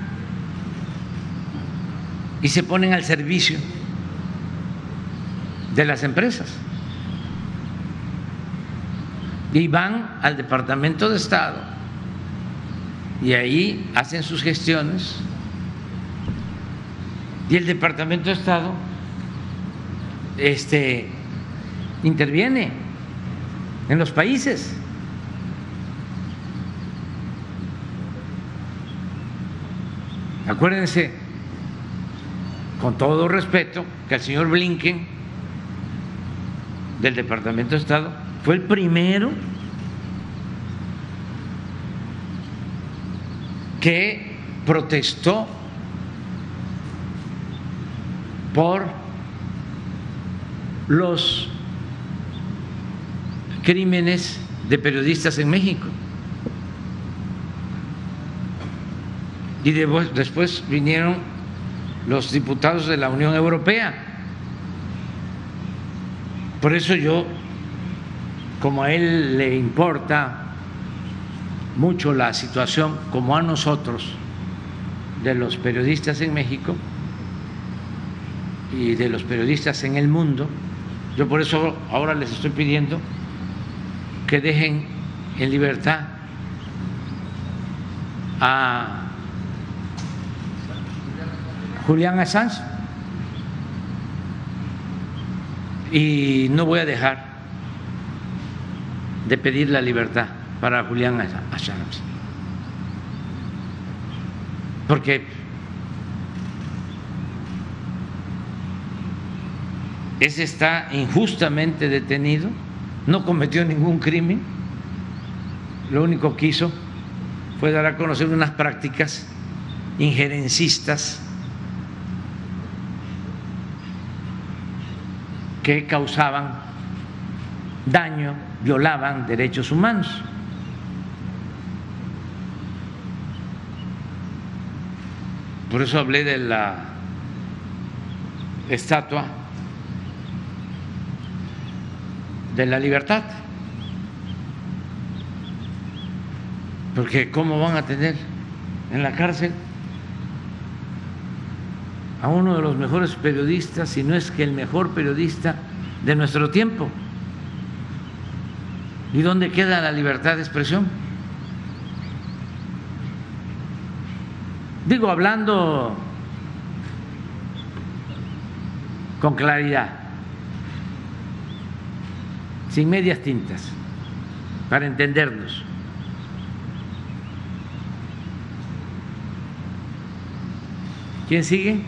y se ponen al servicio de las empresas y van al Departamento de Estado y ahí hacen sus gestiones y el Departamento de Estado este, interviene en los países. Acuérdense, con todo respeto, que el señor Blinken del Departamento de Estado fue el primero que protestó por los crímenes de periodistas en México. Y después vinieron los diputados de la Unión Europea. Por eso yo, como a él le importa mucho la situación, como a nosotros, de los periodistas en México y de los periodistas en el mundo, yo por eso ahora les estoy pidiendo que dejen en libertad a Julián Assange, y no voy a dejar de pedir la libertad para Julián Assange, porque ese está injustamente detenido, no cometió ningún crimen, lo único que hizo fue dar a conocer unas prácticas injerencistas que causaban daño, violaban derechos humanos. Por eso hablé de la estatua de la libertad, porque ¿cómo van a tener en la cárcel a uno de los mejores periodistas, si no es que el mejor periodista de nuestro tiempo? ¿Y dónde queda la libertad de expresión? Digo, hablando con claridad, sin medias tintas, para entendernos. ¿Quién sigue?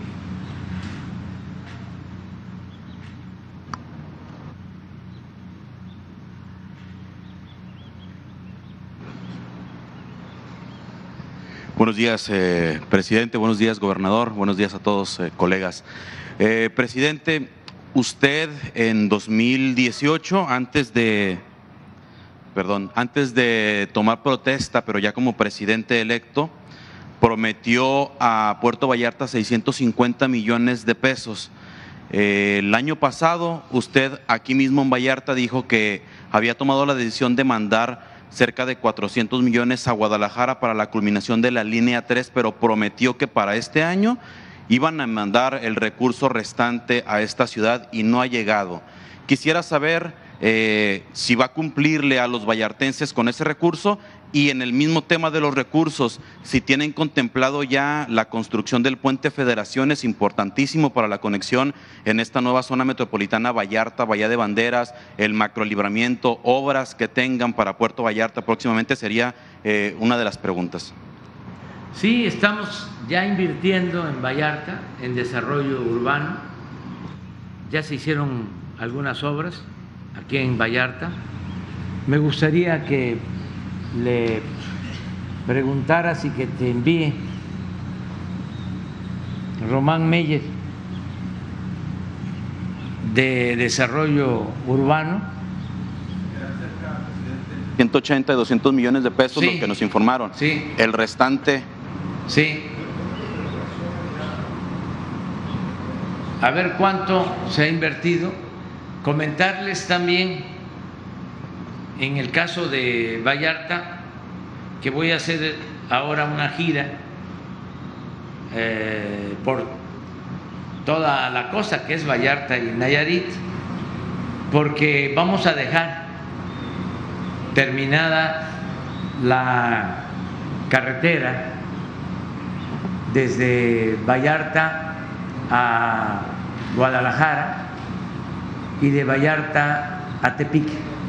Buenos días, eh, presidente. Buenos días, gobernador. Buenos días a todos, eh, colegas. Eh, presidente, usted en dos mil dieciocho, antes de, perdón, antes de tomar protesta, pero ya como presidente electo, prometió a Puerto Vallarta seiscientos cincuenta millones de pesos. Eh, el año pasado, usted aquí mismo en Vallarta dijo que había tomado la decisión de mandar cerca de cuatrocientos millones a Guadalajara para la culminación de la línea tres, pero prometió que para este año iban a mandar el recurso restante a esta ciudad y no ha llegado. Quisiera saber eh, si va a cumplirle a los vallartenses con ese recurso, y en el mismo tema de los recursos, si tienen contemplado ya la construcción del puente Federaciones, importantísimo para la conexión en esta nueva zona metropolitana Vallarta, Bahía de Banderas, el macrolibramiento, obras que tengan para Puerto Vallarta próximamente, sería eh, una de las preguntas. Sí, estamos ya invirtiendo en Vallarta, en desarrollo urbano. Ya se hicieron algunas obras aquí en Vallarta. Me gustaría que le preguntaras y que te envíe Román Meyer de Desarrollo Urbano. ciento ochenta y doscientos millones de pesos, Sí. lo que nos informaron. Sí. El restante. Sí. A ver cuánto se ha invertido. Comentarles también, en el caso de Vallarta, que voy a hacer ahora una gira eh, por toda la costa que es Vallarta y Nayarit, porque vamos a dejar terminada la carretera desde Vallarta a Guadalajara y de Vallarta a Tepic,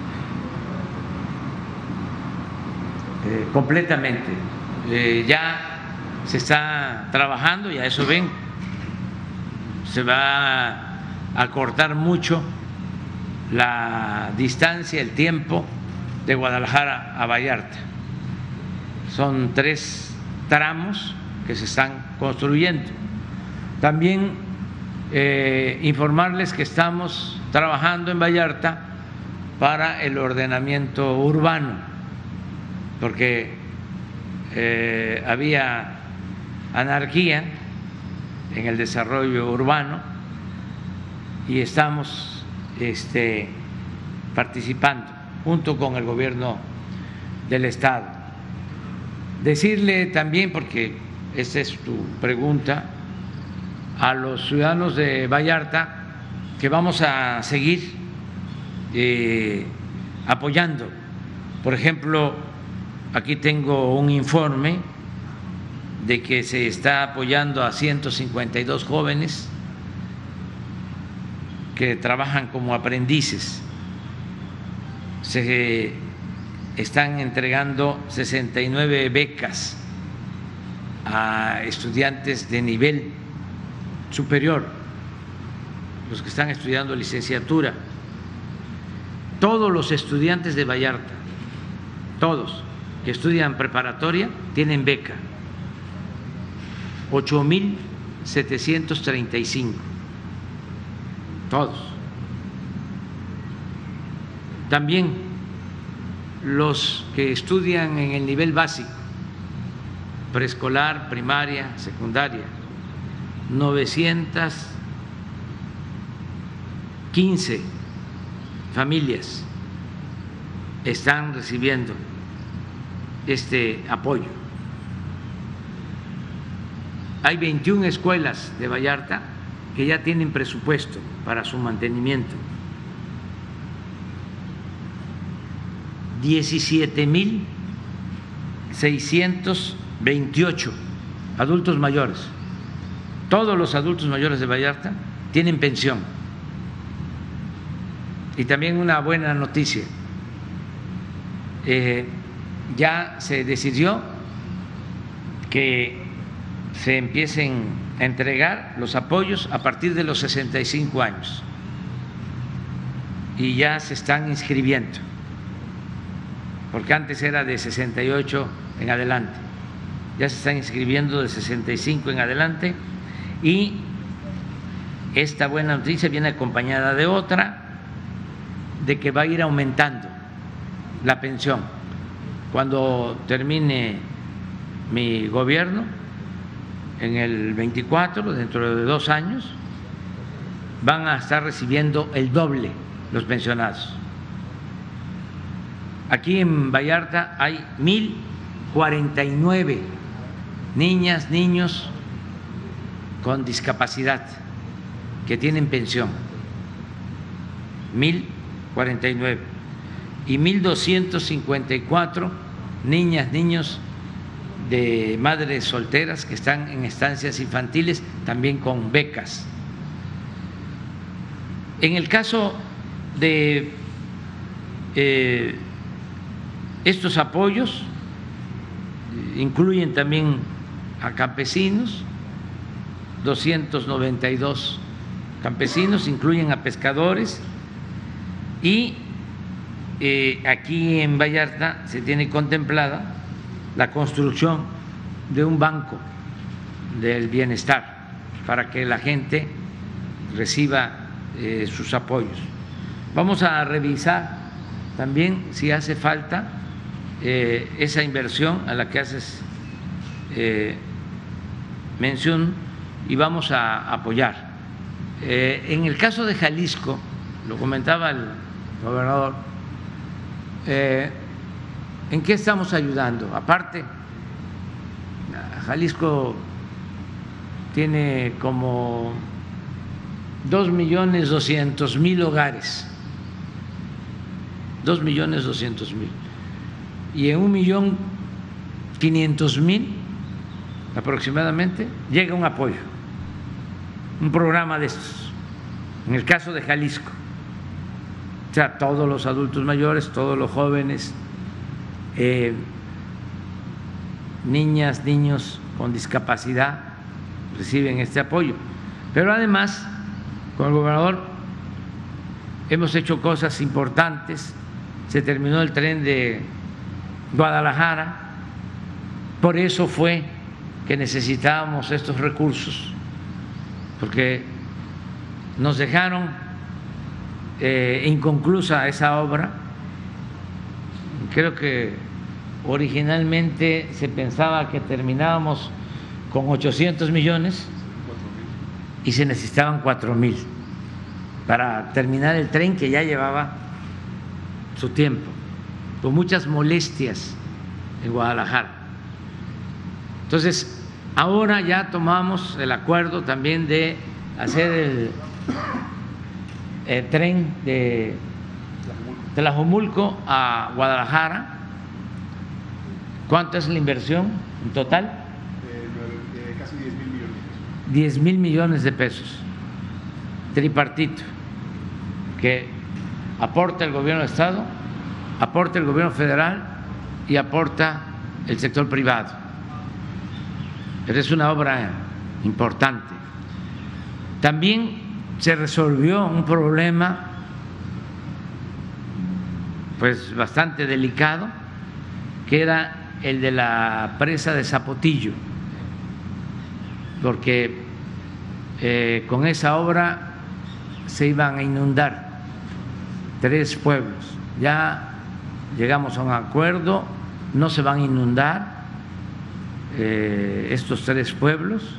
eh, completamente. Eh, ya se está trabajando y a eso ven, se va a cortar mucho la distancia, el tiempo de Guadalajara a Vallarta. Son tres tramos que se están construyendo. También eh, informarles que estamos trabajando en Vallarta para el ordenamiento urbano, porque eh, había anarquía en el desarrollo urbano y estamos este, participando junto con el gobierno del estado. Decirle también, porque esa es tu pregunta, a los ciudadanos de Vallarta que vamos a seguir eh, apoyando. Por ejemplo, aquí tengo un informe de que se está apoyando a ciento cincuenta y dos jóvenes que trabajan como aprendices. Se están entregando sesenta y nueve becas a estudiantes de nivel superior, los que están estudiando licenciatura. Todos los estudiantes de Vallarta, todos que estudian preparatoria, tienen beca, ocho mil setecientos treinta y cinco, todos. También los que estudian en el nivel básico, preescolar, primaria, secundaria, novecientas quince familias están recibiendo este apoyo. Hay veintiuna escuelas de Vallarta que ya tienen presupuesto para su mantenimiento. diecisiete mil seiscientos veintiocho adultos mayores. Todos los adultos mayores de Vallarta tienen pensión. Y también una buena noticia, eh, ya se decidió que se empiecen a entregar los apoyos a partir de los sesenta y cinco años y ya se están inscribiendo, porque antes era de sesenta y ocho en adelante, ya se están inscribiendo de sesenta y cinco en adelante. Y esta buena noticia viene acompañada de otra, de que va a ir aumentando la pensión. Cuando termine mi gobierno, en el veinticuatro, dentro de dos años, van a estar recibiendo el doble los pensionados. Aquí en Vallarta hay mil cuarenta y nueve niñas, niños con discapacidad que tienen pensión, mil cuarenta y nueve, y mil doscientos cincuenta y cuatro niñas, niños de madres solteras que están en estancias infantiles, también con becas. En el caso de eh, estos apoyos, incluyen también a campesinos, doscientos noventa y dos campesinos, incluyen a pescadores, y eh, aquí en Vallarta se tiene contemplada la construcción de un banco del bienestar para que la gente reciba eh, sus apoyos. Vamos a revisar también si hace falta eh, esa inversión a la que haces eh, mención y vamos a apoyar. Eh, en el caso de Jalisco, lo comentaba el gobernador, eh, ¿en qué estamos ayudando? Aparte, Jalisco tiene como dos millones doscientos mil hogares, dos millones doscientos mil, y en un millón quinientos mil aproximadamente llega un apoyo, un programa de estos, en el caso de Jalisco, o sea, todos los adultos mayores, todos los jóvenes, eh, niñas, niños con discapacidad reciben este apoyo. Pero además, con el gobernador hemos hecho cosas importantes. Se terminó el tren de Guadalajara, por eso fue que necesitábamos estos recursos, porque nos dejaron eh, inconclusa esa obra. Creo que originalmente se pensaba que terminábamos con ochocientos millones y se necesitaban cuatro mil para terminar el tren que ya llevaba su tiempo, con muchas molestias en Guadalajara. Entonces, ahora ya tomamos el acuerdo también de hacer el, el tren de Tlajomulco a Guadalajara. ¿Cuánto es la inversión en total? Eh, eh, casi diez mil millones de pesos. diez mil millones de pesos, tripartito, que aporta el gobierno del Estado, aporta el gobierno federal y aporta el sector privado. Pero es una obra importante. También se resolvió un problema pues bastante delicado, que era el de la presa de Zapotillo, porque eh, con esa obra se iban a inundar tres pueblos. Ya llegamos a un acuerdo, no se van a inundar eh, estos tres pueblos,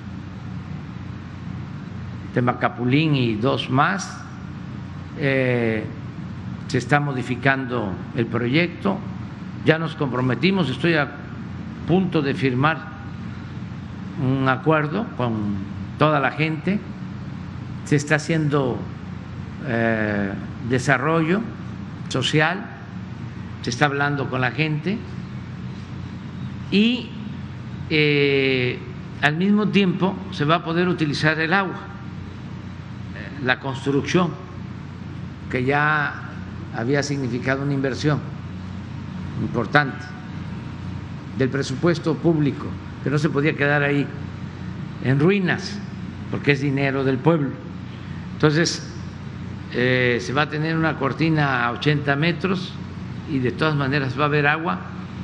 Temacapulín y dos más. Eh, se está modificando el proyecto, ya nos comprometimos, estoy a punto de firmar un acuerdo con toda la gente, se está haciendo eh, desarrollo social, se está hablando con la gente y eh, al mismo tiempo se va a poder utilizar el agua, la construcción, que ya había significado una inversión importante del presupuesto público, que no se podía quedar ahí en ruinas, porque es dinero del pueblo. Entonces, eh, se va a tener una cortina a ochenta metros y de todas maneras va a haber agua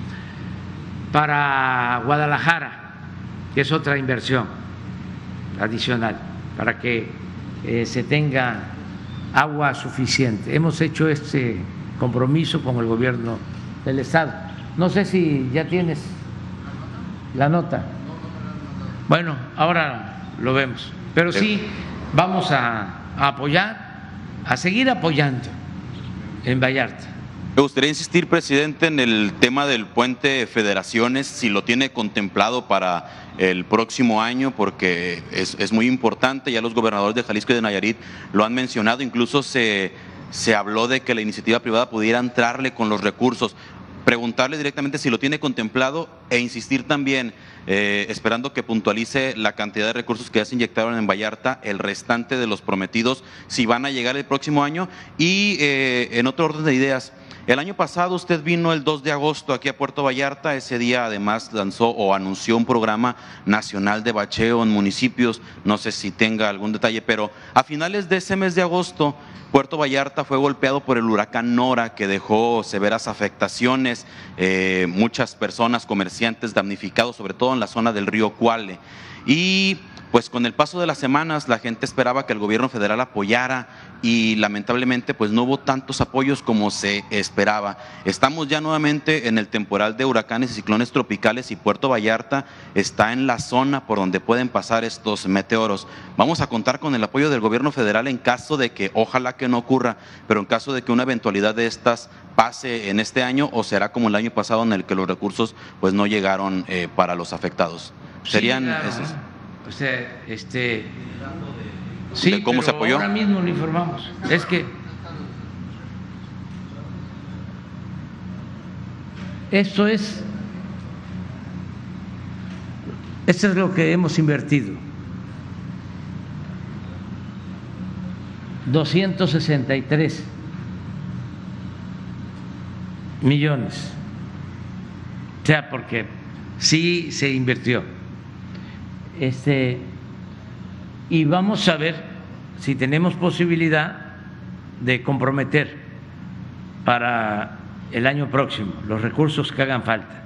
para Guadalajara, que es otra inversión adicional, para que eh, se tenga agua suficiente. Hemos hecho este compromiso con el gobierno del Estado. No sé si ya tienes la nota. Bueno, ahora lo vemos. Pero sí vamos a, a apoyar, a seguir apoyando en Vallarta. Me gustaría insistir, presidente, en el tema del puente Federaciones, si lo tiene contemplado para el próximo año, porque es, es muy importante. Ya los gobernadores de Jalisco y de Nayarit lo han mencionado, incluso se, se habló de que la iniciativa privada pudiera entrarle con los recursos. Preguntarle directamente si lo tiene contemplado e insistir también, eh, esperando que puntualice la cantidad de recursos que ya se inyectaron en Vallarta, el restante de los prometidos, si van a llegar el próximo año. Y eh, en otro orden de ideas, El año pasado usted vino el dos de agosto aquí a Puerto Vallarta. Ese día además lanzó o anunció un programa nacional de bacheo en municipios. No sé si tenga algún detalle, pero a finales de ese mes de agosto Puerto Vallarta fue golpeado por el huracán Nora, que dejó severas afectaciones, eh, muchas personas, comerciantes damnificados, sobre todo en la zona del río Cuale. Y pues con el paso de las semanas la gente esperaba que el gobierno federal apoyara y lamentablemente pues no hubo tantos apoyos como se esperaba. Estamos ya nuevamente en el temporal de huracanes y ciclones tropicales y Puerto Vallarta está en la zona por donde pueden pasar estos meteoros. Vamos a contar con el apoyo del gobierno federal en caso de que, ojalá que no ocurra, pero en caso de que una eventualidad de estas pase en este año, o será como el año pasado en el que los recursos pues no llegaron eh, para los afectados. Serían sí, claro, esos. O sea, este, sí, ¿de cómo se apoyó? Ahora mismo lo informamos. Es que esto es, esto es lo que hemos invertido. doscientos sesenta y tres millones. O sea, porque sí se invirtió. Este, y vamos a ver si tenemos posibilidad de comprometer para el año próximo los recursos que hagan falta.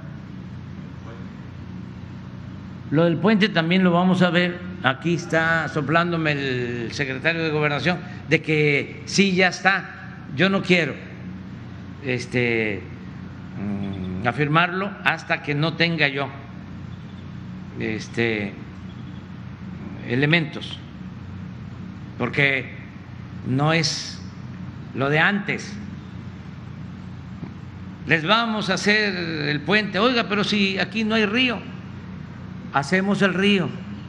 Lo del puente también lo vamos a ver. Aquí está soplándome el secretario de Gobernación de que sí, ya está. Yo no quiero este, mm, afirmarlo hasta que no tenga yo este, elementos, porque no es lo de antes. Les vamos a hacer el puente, oiga, pero si aquí no hay río, hacemos el río.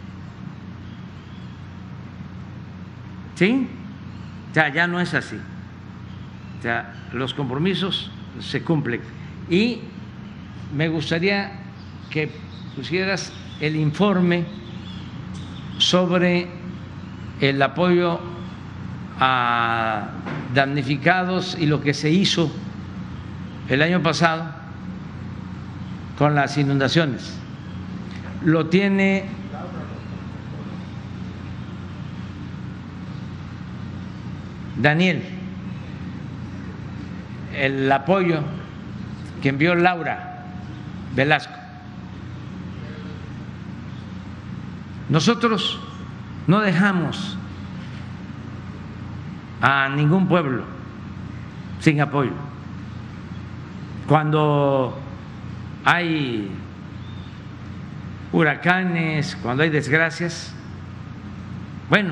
¿Sí? O sea, ya no es así. O sea, los compromisos se cumplen. Y me gustaría que pusieras el informe sobre el apoyo a damnificados y lo que se hizo el año pasado con las inundaciones. Lo tiene Daniel, el apoyo que envió Laura Velasco. Nosotros no dejamos a ningún pueblo sin apoyo. Cuando hay huracanes, cuando hay desgracias, bueno,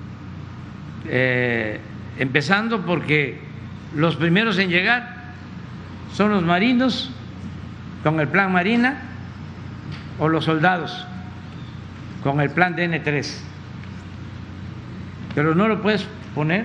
eh, empezando porque los primeros en llegar son los marinos con el plan Marina o los soldados con el plan D N tres. Pero no lo puedes poner.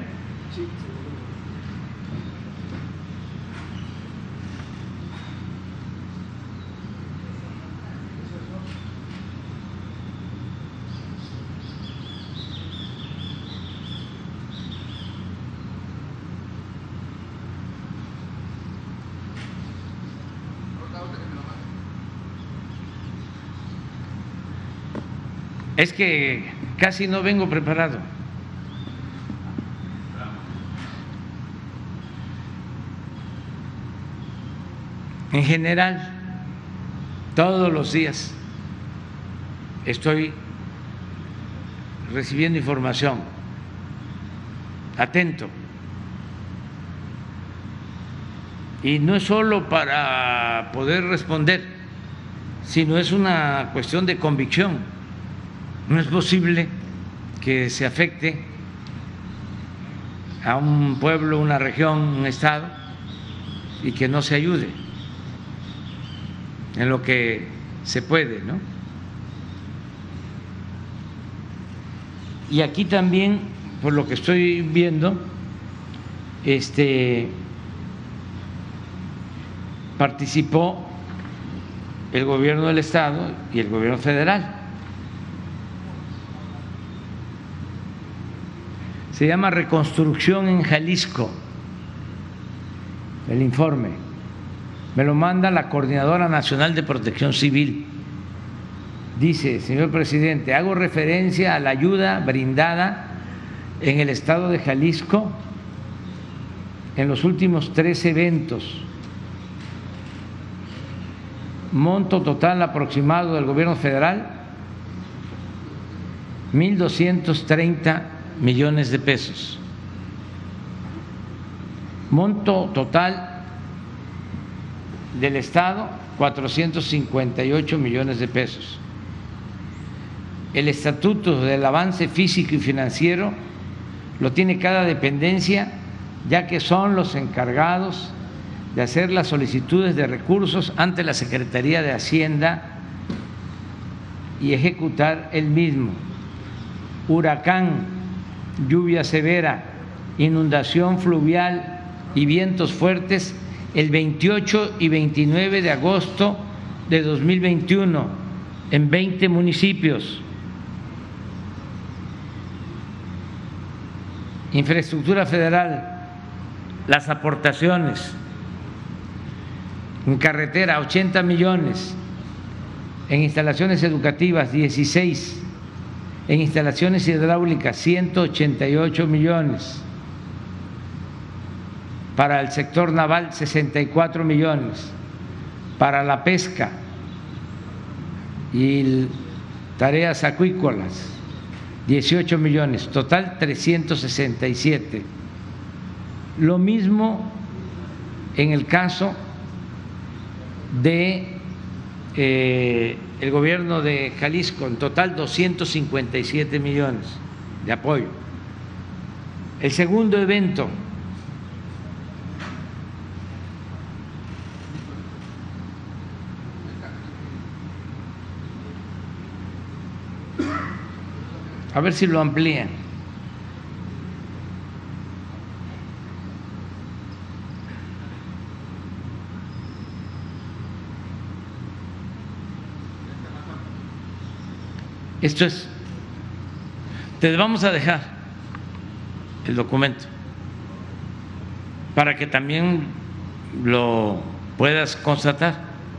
Es que casi no vengo preparado. En general, todos los días estoy recibiendo información, atento. Y no es solo para poder responder, sino es una cuestión de convicción. No es posible que se afecte a un pueblo, una región, un estado y que no se ayude en lo que se puede, ¿no? Y aquí también, por lo que estoy viendo, este participó el gobierno del estado y el gobierno federal. Se llama Reconstrucción en Jalisco. el informe. Me lo manda la Coordinadora Nacional de Protección Civil. Dice, señor presidente, hago referencia a la ayuda brindada en el estado de Jalisco en los últimos tres eventos. Monto total aproximado del gobierno federal, mil doscientos treinta millones de pesos. Monto total del Estado, cuatrocientos cincuenta y ocho millones de pesos. El estatuto del avance físico y financiero lo tiene cada dependencia, ya que son los encargados de hacer las solicitudes de recursos ante la Secretaría de Hacienda y ejecutar el mismo. Huracán, lluvia severa, inundación fluvial y vientos fuertes el veintiocho y veintinueve de agosto de dos mil veintiuno en veinte municipios. Infraestructura federal, las aportaciones en carretera ochenta millones, en instalaciones educativas dieciséis, en instalaciones hidráulicas ciento ochenta y ocho millones, para el sector naval sesenta y cuatro millones, para la pesca y tareas acuícolas dieciocho millones, total trescientos sesenta y siete. Lo mismo en el caso de eh, el gobierno de Jalisco, en total doscientos cincuenta y siete millones de apoyo. El segundo evento, a ver si lo amplían. Esto es, te vamos a dejar el documento para que también lo puedas constatar.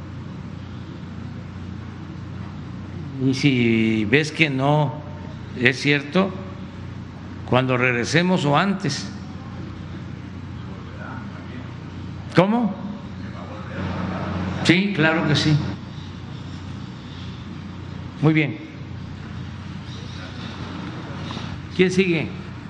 Y si ves que no es cierto, cuando regresemos o antes. ¿Cómo? Sí, claro que sí. Muy bien. ¿Quién sigue?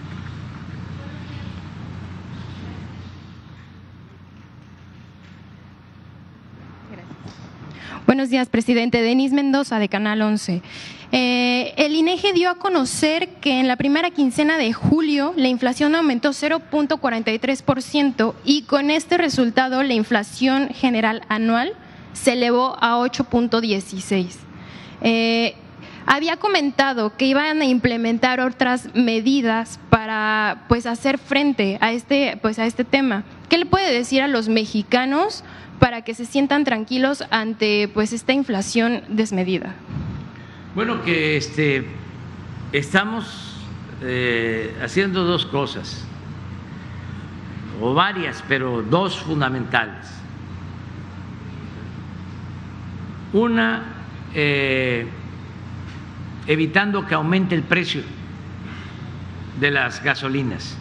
Buenos días, presidente. Denise Mendoza, de Canal once. Eh, el INEGI dio a conocer que en la primera quincena de julio la inflación aumentó cero punto cuarenta y tres por ciento y con este resultado la inflación general anual se elevó a ocho punto dieciséis. Eh, había comentado que iban a implementar otras medidas para pues hacer frente a este pues a este tema. ¿Qué le puede decir a los mexicanos para que se sientan tranquilos ante pues esta inflación desmedida? Bueno, que este, estamos eh, haciendo dos cosas, o varias, pero dos fundamentales. Una, eh, evitando que aumente el precio de las gasolinas.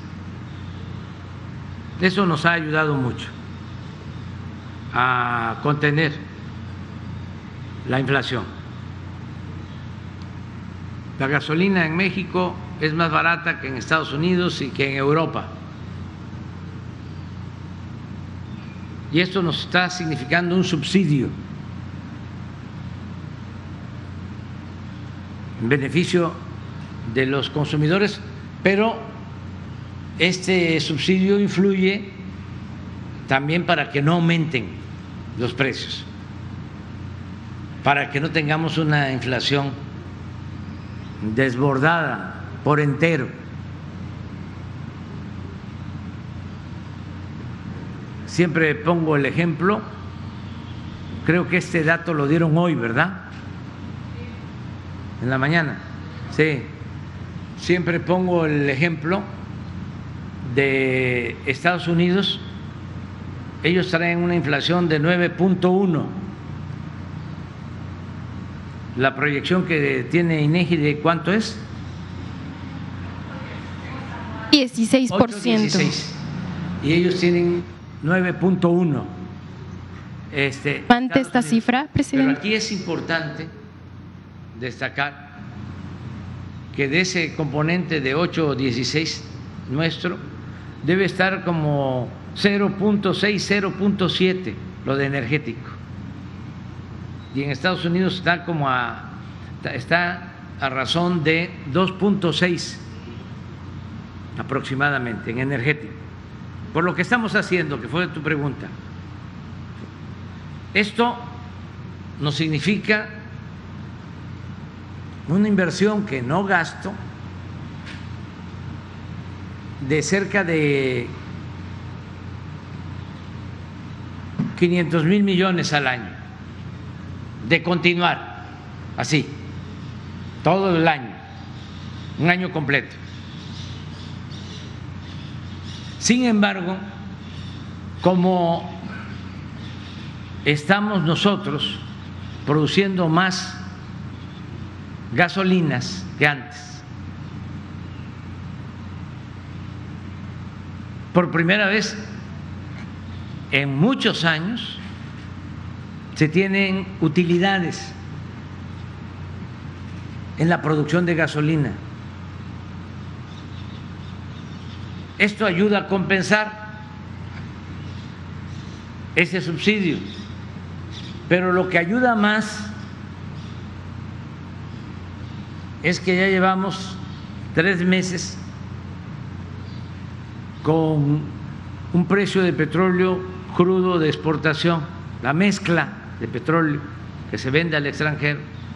Eso nos ha ayudado mucho a contener la inflación. La gasolina en México es más barata que en Estados Unidos y que en Europa. Y esto nos está significando un subsidio en beneficio de los consumidores, pero este subsidio influye también para que no aumenten los precios, para que no tengamos una inflación desbordada por entero. Siempre pongo el ejemplo, creo que este dato lo dieron hoy, ¿verdad? En la mañana. Sí. Siempre pongo el ejemplo de Estados Unidos, ellos traen una inflación de nueve punto uno. La proyección que tiene INEGI, ¿de cuánto es? dieciséis por ciento. ocho, dieciséis. Y ellos tienen nueve punto uno. Este, ¿Ante esta Unidos. cifra, presidente? Pero aquí es importante destacar que de ese componente de ocho o dieciséis nuestro debe estar como cero punto seis, cero punto siete lo de energético. Y en Estados Unidos está como a está a razón de dos punto seis aproximadamente en energético. Por lo que estamos haciendo, que fue tu pregunta. Esto nos significa una inversión que no gasto de cerca de quinientos mil millones al año, de continuar así, todo el año, un año completo. Sin embargo, como estamos nosotros produciendo más gasolinas que antes, por primera vez en muchos años se tienen utilidades en la producción de gasolina. Esto ayuda a compensar ese subsidio, pero lo que ayuda más es que ya llevamos tres meses con un precio de petróleo crudo de exportación, la mezcla de petróleo que se vende al extranjero,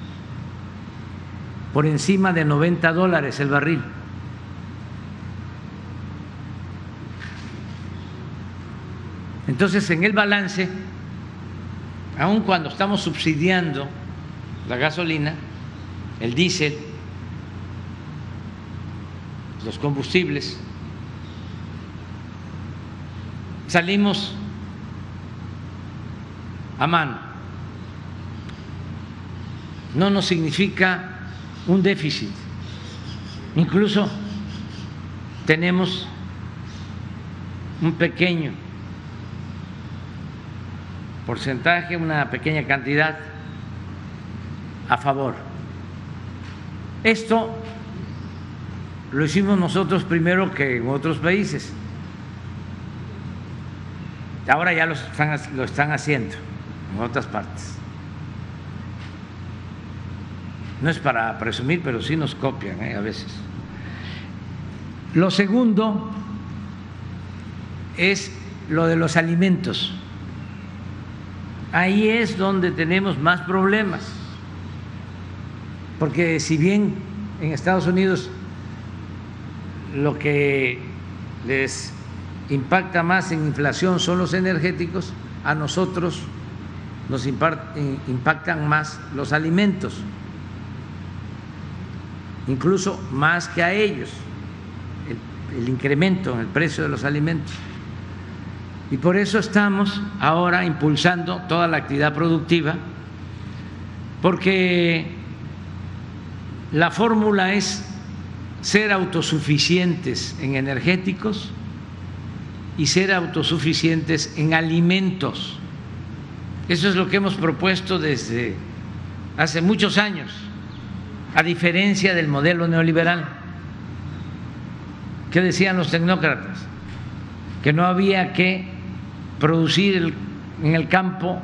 por encima de noventa dólares el barril. Entonces, en el balance, aun cuando estamos subsidiando la gasolina, el diésel, los combustibles, salimos a mano. No nos significa un déficit. Incluso tenemos un pequeño porcentaje, una pequeña cantidad a favor. Esto lo hicimos nosotros primero que en otros países. Ahora ya lo están, lo están haciendo en otras partes. No es para presumir, pero sí nos copian, ¿eh? A veces. Lo segundo es lo de los alimentos. Ahí es donde tenemos más problemas, porque si bien en Estados Unidos lo que les impacta más en inflación son los energéticos, a nosotros nos impactan más los alimentos, incluso más que a ellos, el, el incremento en el precio de los alimentos. Y por eso estamos ahora impulsando toda la actividad productiva, porque la fórmula es ser autosuficientes en energéticos y ser autosuficientes en alimentos. Eso es lo que hemos propuesto desde hace muchos años, a diferencia del modelo neoliberal. ¿Qué decían los tecnócratas? Que no había que producir en el campo,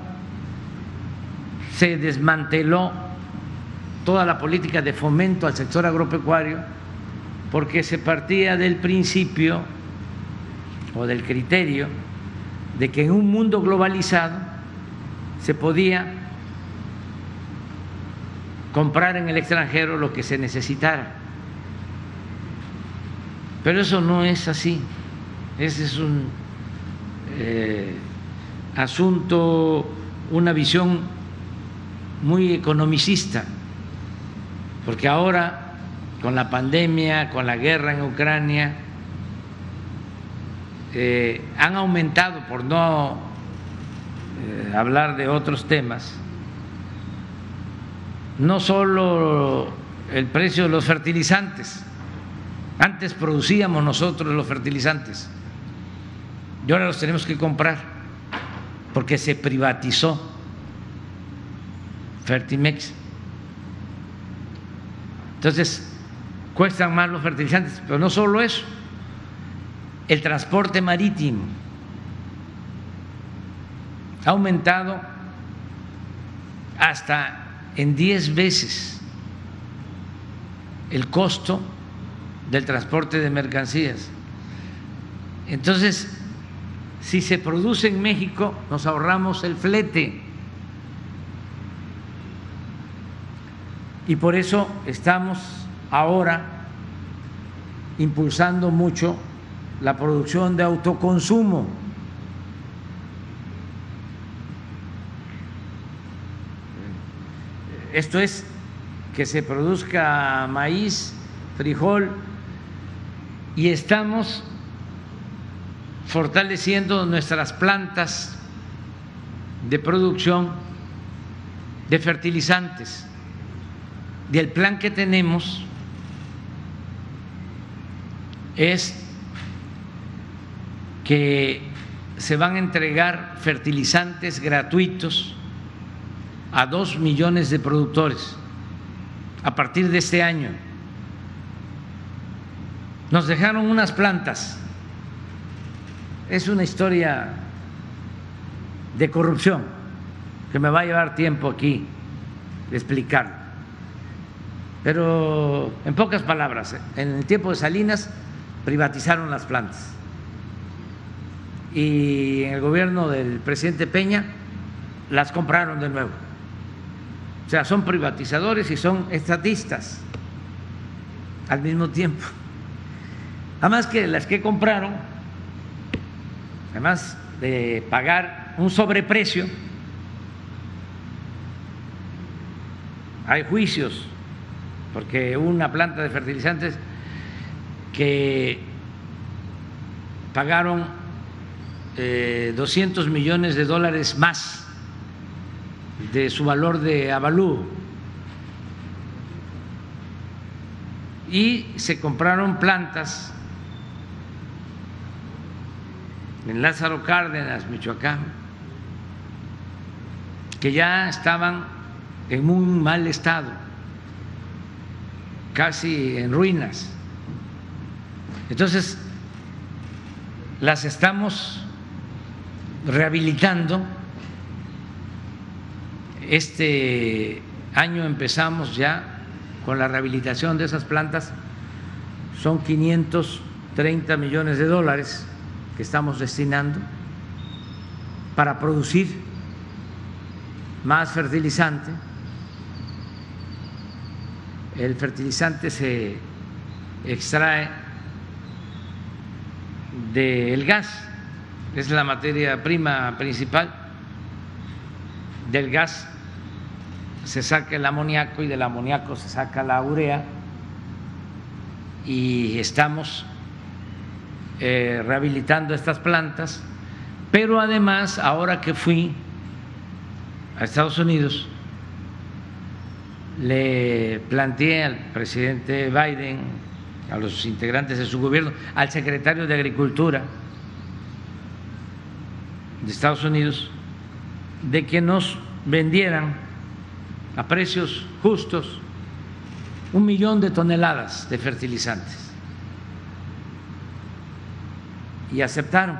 se desmanteló toda la política de fomento al sector agropecuario porque se partía del principio o del criterio de que en un mundo globalizado se podía comprar en el extranjero lo que se necesitara. Pero eso no es así. Ese es un eh, asunto, una visión muy economicista, porque ahora con la pandemia, con la guerra en Ucrania, eh, han aumentado, por no eh, hablar de otros temas, no solo el precio de los fertilizantes. Antes producíamos nosotros los fertilizantes y ahora los tenemos que comprar porque se privatizó Fertimex. Entonces, cuestan más los fertilizantes, pero no solo eso, el transporte marítimo ha aumentado hasta en diez veces el costo del transporte de mercancías. Entonces, si se produce en México, nos ahorramos el flete. Y por eso estamos ahora impulsando mucho la producción de autoconsumo. Esto es que se produzca maíz, frijol, y estamos fortaleciendo nuestras plantas de producción de fertilizantes. Y el plan que tenemos es que se van a entregar fertilizantes gratuitos a dos millones de productores a partir de este año. Nos dejaron unas plantas. Es una historia de corrupción que me va a llevar tiempo aquí explicar. Pero en pocas palabras, en el tiempo de Salinas privatizaron las plantas y en el gobierno del presidente Peña las compraron de nuevo. O sea, son privatizadores y son estatistas al mismo tiempo. Además que las que compraron, además de pagar un sobreprecio, hay juicios, porque una planta de fertilizantes que pagaron eh, doscientos millones de dólares más de su valor de avalúo, y se compraron plantas en Lázaro Cárdenas, Michoacán, que ya estaban en un mal estado, casi en ruinas. Entonces, las estamos rehabilitando. Este año empezamos ya con la rehabilitación de esas plantas, son quinientos treinta millones de dólares que estamos destinando para producir más fertilizante. El fertilizante se extrae del gas, es la materia prima principal. Del gas se saca el amoníaco y del amoníaco se saca la urea, y estamos eh, rehabilitando estas plantas. Pero además, ahora que fui a Estados Unidos, le planteé al presidente Biden, a los integrantes de su gobierno, al secretario de Agricultura de Estados Unidos, de que nos vendieran a precios justos un millón de toneladas de fertilizantes. Y aceptaron.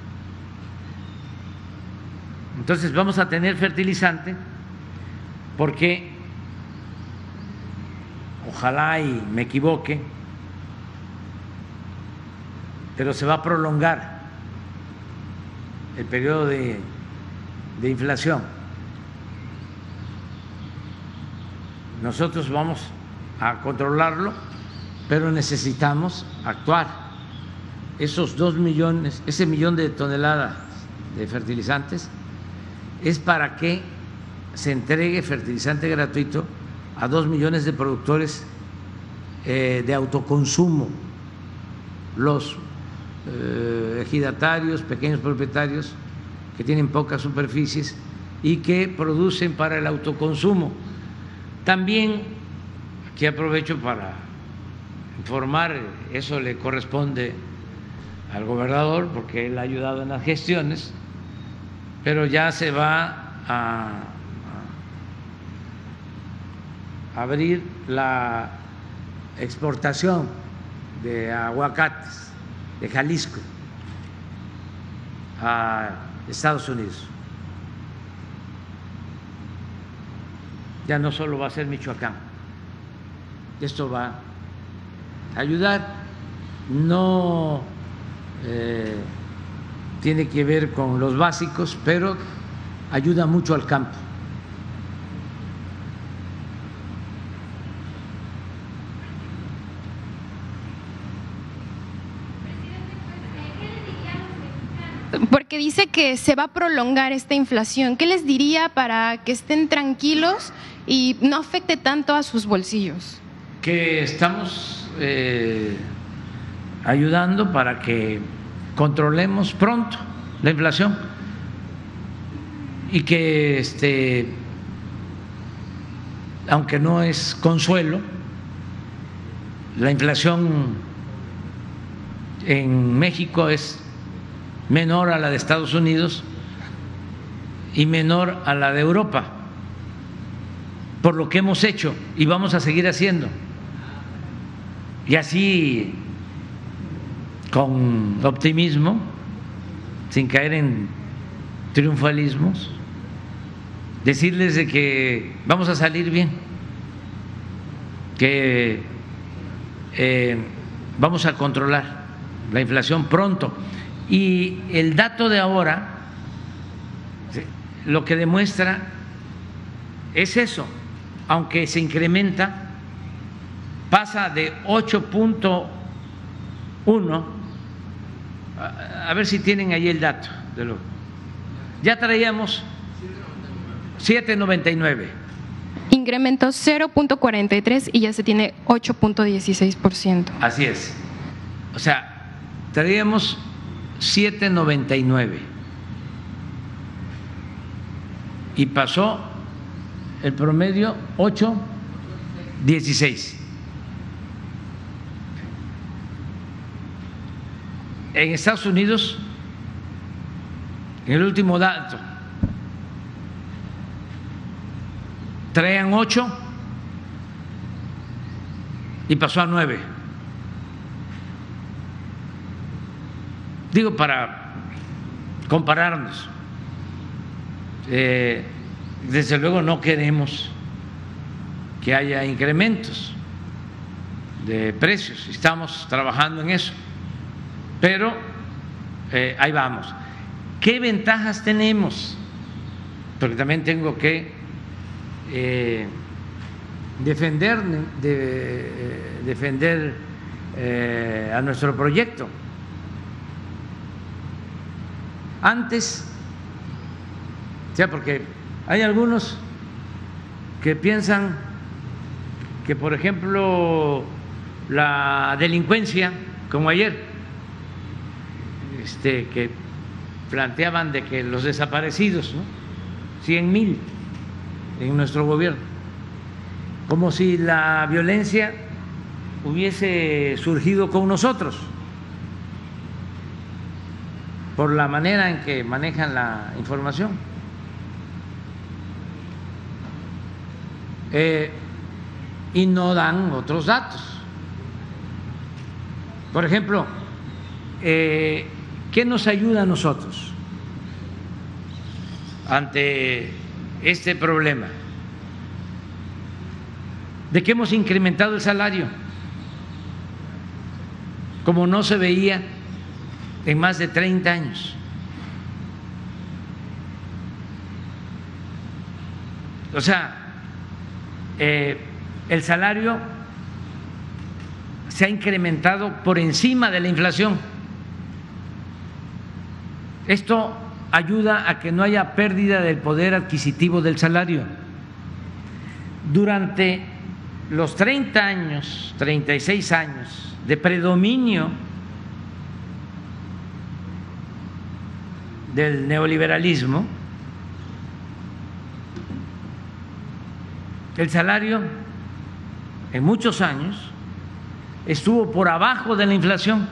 Entonces vamos a tener fertilizante porque, ojalá y me equivoque, pero se va a prolongar el periodo de, de inflación. Nosotros vamos a controlarlo, pero necesitamos actuar. Esos dos millones, ese millón de toneladas de fertilizantes es para que se entregue fertilizante gratuito a dos millones de productores eh, de autoconsumo, los eh, ejidatarios, pequeños propietarios que tienen pocas superficies y que producen para el autoconsumo. También, aquí aprovecho para informar, eso le corresponde al gobernador porque él ha ayudado en las gestiones, pero ya se va a, a abrir la exportación de aguacates de Jalisco a Estados Unidos. Ya no solo va a ser Michoacán, esto va a ayudar, no eh, tiene que ver con los básicos, pero ayuda mucho al campo. Porque dice que se va a prolongar esta inflación. ¿Qué les diría para que estén tranquilos y no afecte tanto a sus bolsillos? Que estamos eh, ayudando para que controlemos pronto la inflación y que, este, aunque no es consuelo, la inflación en México es menor a la de Estados Unidos y menor a la de Europa, por lo que hemos hecho y vamos a seguir haciendo. Y así, con optimismo, sin caer en triunfalismos, decirles de que vamos a salir bien, que eh, vamos a controlar la inflación pronto. Y el dato de ahora lo que demuestra es eso, aunque se incrementa, pasa de ocho punto uno, a ver si tienen ahí el dato, de lo, ya traíamos siete noventa y nueve. Incrementó cero punto cuarenta y tres y ya se tiene ocho punto dieciséis por ciento. Así es, o sea, traíamos siete noventa y nueve y pasó el promedio ocho dieciséis. En Estados Unidos, en el último dato, traían ocho y pasó a nueve. Digo, para compararnos, eh, desde luego no queremos que haya incrementos de precios, estamos trabajando en eso, pero eh, ahí vamos. ¿Qué ventajas tenemos? Porque también tengo que eh, defender, de, eh, defender eh, a nuestro proyecto. Antes, o sea, porque hay algunos que piensan que, por ejemplo, la delincuencia, como ayer, este, que planteaban de que los desaparecidos, ¿no? cien mil en nuestro gobierno, como si la violencia hubiese surgido con nosotros, por la manera en que manejan la información. Eh, y no dan otros datos. Por ejemplo, eh, ¿qué nos ayuda a nosotros ante este problema? De que hemos incrementado el salario como no se veía en más de treinta años. O sea, eh, el salario se ha incrementado por encima de la inflación. Esto ayuda a que no haya pérdida del poder adquisitivo del salario. Durante los treinta años, treinta y seis años de predominio del neoliberalismo, el salario en muchos años estuvo por abajo de la inflación.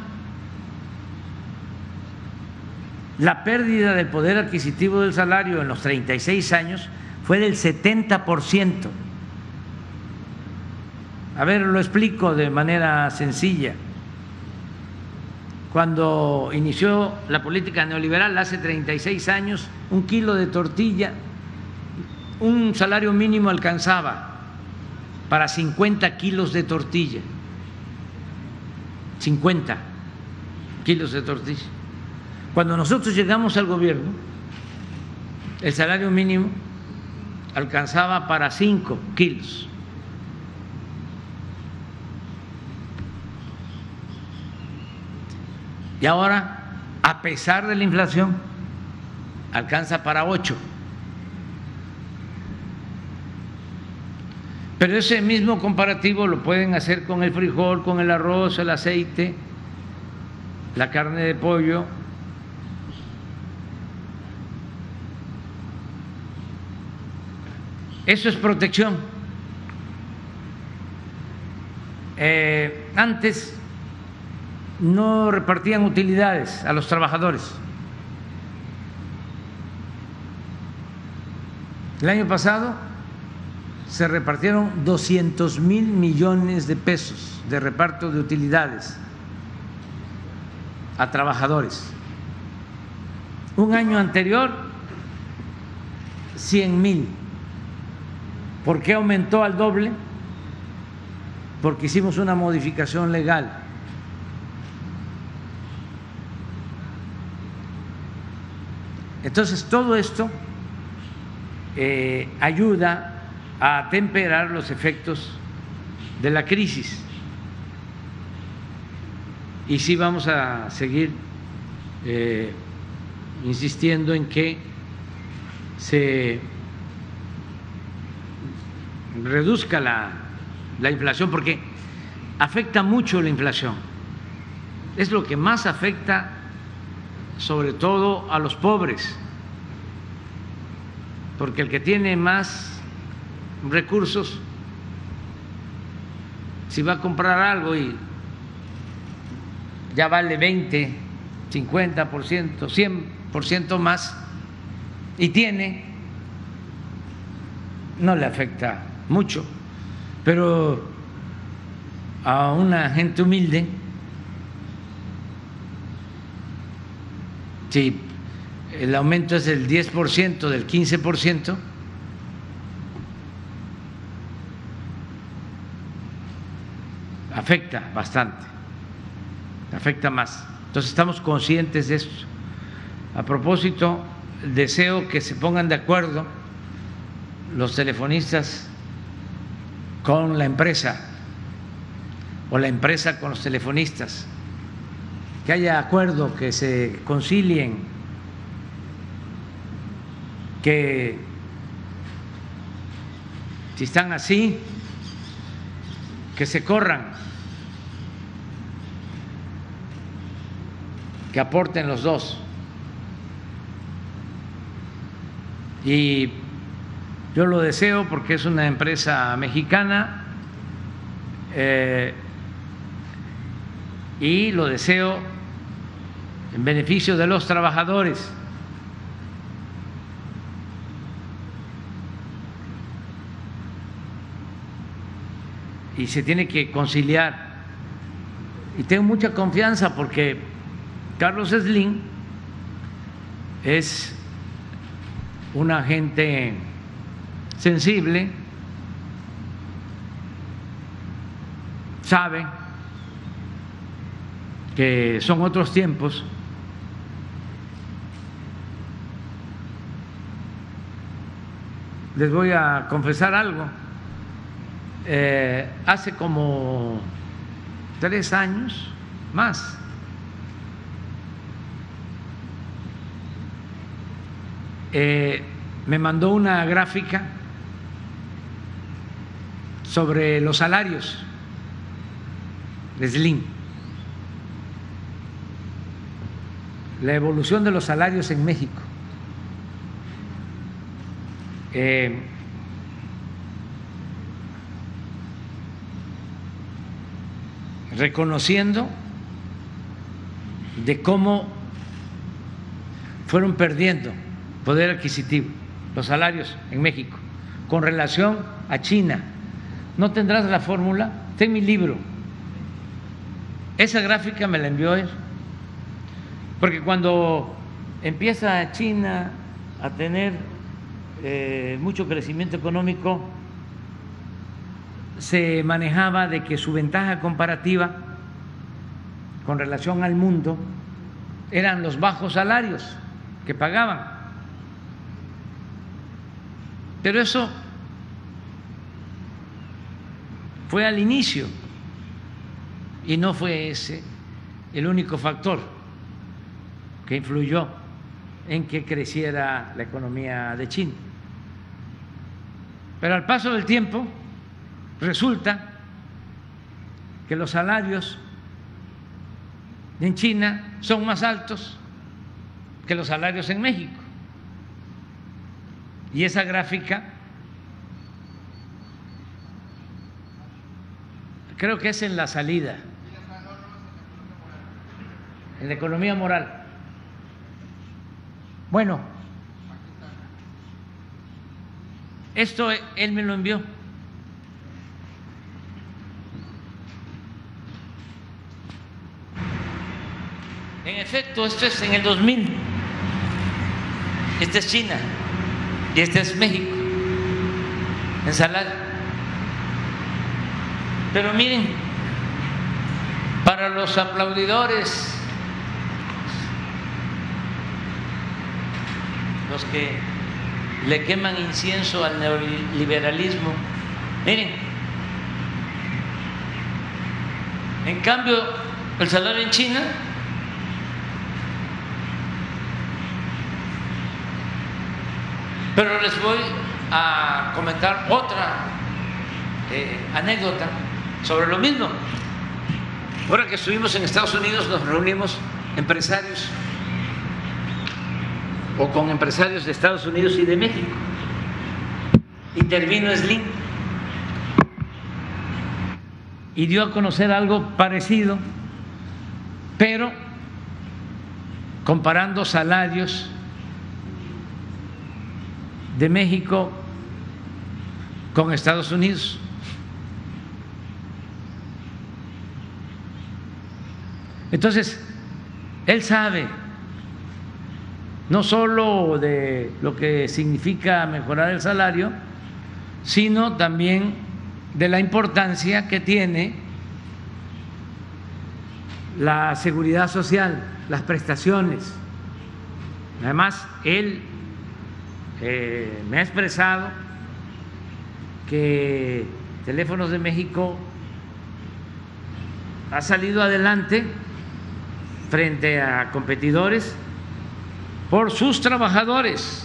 La pérdida del poder adquisitivo del salario en los treinta y seis años fue del setenta por ciento. A ver, lo explico de manera sencilla. Cuando inició la política neoliberal hace treinta y seis años, un kilo de tortilla, un salario mínimo alcanzaba para cincuenta kilos de tortilla. cincuenta kilos de tortilla. Cuando nosotros llegamos al gobierno, el salario mínimo alcanzaba para cinco kilos. Y ahora, a pesar de la inflación, alcanza para ocho. Pero ese mismo comparativo lo pueden hacer con el frijol, con el arroz, el aceite, la carne de pollo. Eso es protección. Eh, antes no repartían utilidades a los trabajadores. El año pasado se repartieron doscientos mil millones de pesos de reparto de utilidades a trabajadores. Un año anterior, cien mil. ¿Por qué aumentó al doble? Porque hicimos una modificación legal. Entonces, todo esto eh, ayuda a atemperar los efectos de la crisis. Y sí vamos a seguir eh, insistiendo en que se reduzca la, la inflación, porque afecta mucho la inflación. Es lo que más afecta, sobre todo a los pobres, porque el que tiene más recursos, si va a comprar algo y ya vale veinte, cincuenta por ciento, cien por ciento más, y tiene, no le afecta mucho, pero a una gente humilde, si el aumento es del diez por ciento, del quince por ciento, afecta bastante, afecta más. Entonces estamos conscientes de esto. A propósito, deseo que se pongan de acuerdo los telefonistas con la empresa o la empresa con los telefonistas, que haya acuerdo, que se concilien, que si están así, que se corran, que aporten los dos. Y yo lo deseo porque es una empresa mexicana eh, y lo deseo en beneficio de los trabajadores. Y se tiene que conciliar. Y tengo mucha confianza porque Carlos Slim es una gente sensible, sabe que son otros tiempos, les voy a confesar algo. Eh, hace como tres años más eh, me mandó una gráfica sobre los salarios de Slim. la evolución de los salarios en México. Eh, reconociendo de cómo fueron perdiendo poder adquisitivo los salarios en México con relación a China. ¿No tendrás la fórmula? Está en mi libro. Esa gráfica me la envió él, porque cuando empieza China a tener eh, mucho crecimiento económico, se manejaba de que su ventaja comparativa con relación al mundo eran los bajos salarios que pagaban. Pero eso fue al inicio y no fue ese el único factor que influyó en que creciera la economía de China. Pero al paso del tiempo resulta que los salarios en China son más altos que los salarios en México. Y esa gráfica creo que es en la salida, en la economía moral. Bueno, esto él me lo envió. En efecto, esto es en el dos mil. Esta es China y este es México en salario. Pero miren, para los aplaudidores, los que le queman incienso al neoliberalismo, miren, en cambio el salario en China pero les voy a comentar otra eh, anécdota sobre lo mismo. Ahora que estuvimos en Estados Unidos nos reunimos empresarios o con empresarios de Estados Unidos y de México. Intervino Slim y dio a conocer algo parecido, pero comparando salarios de México con Estados Unidos. Entonces, él sabe no solo de lo que significa mejorar el salario, sino también de la importancia que tiene la seguridad social, las prestaciones. Además, él Eh, me ha expresado que Teléfonos de México ha salido adelante frente a competidores por sus trabajadores.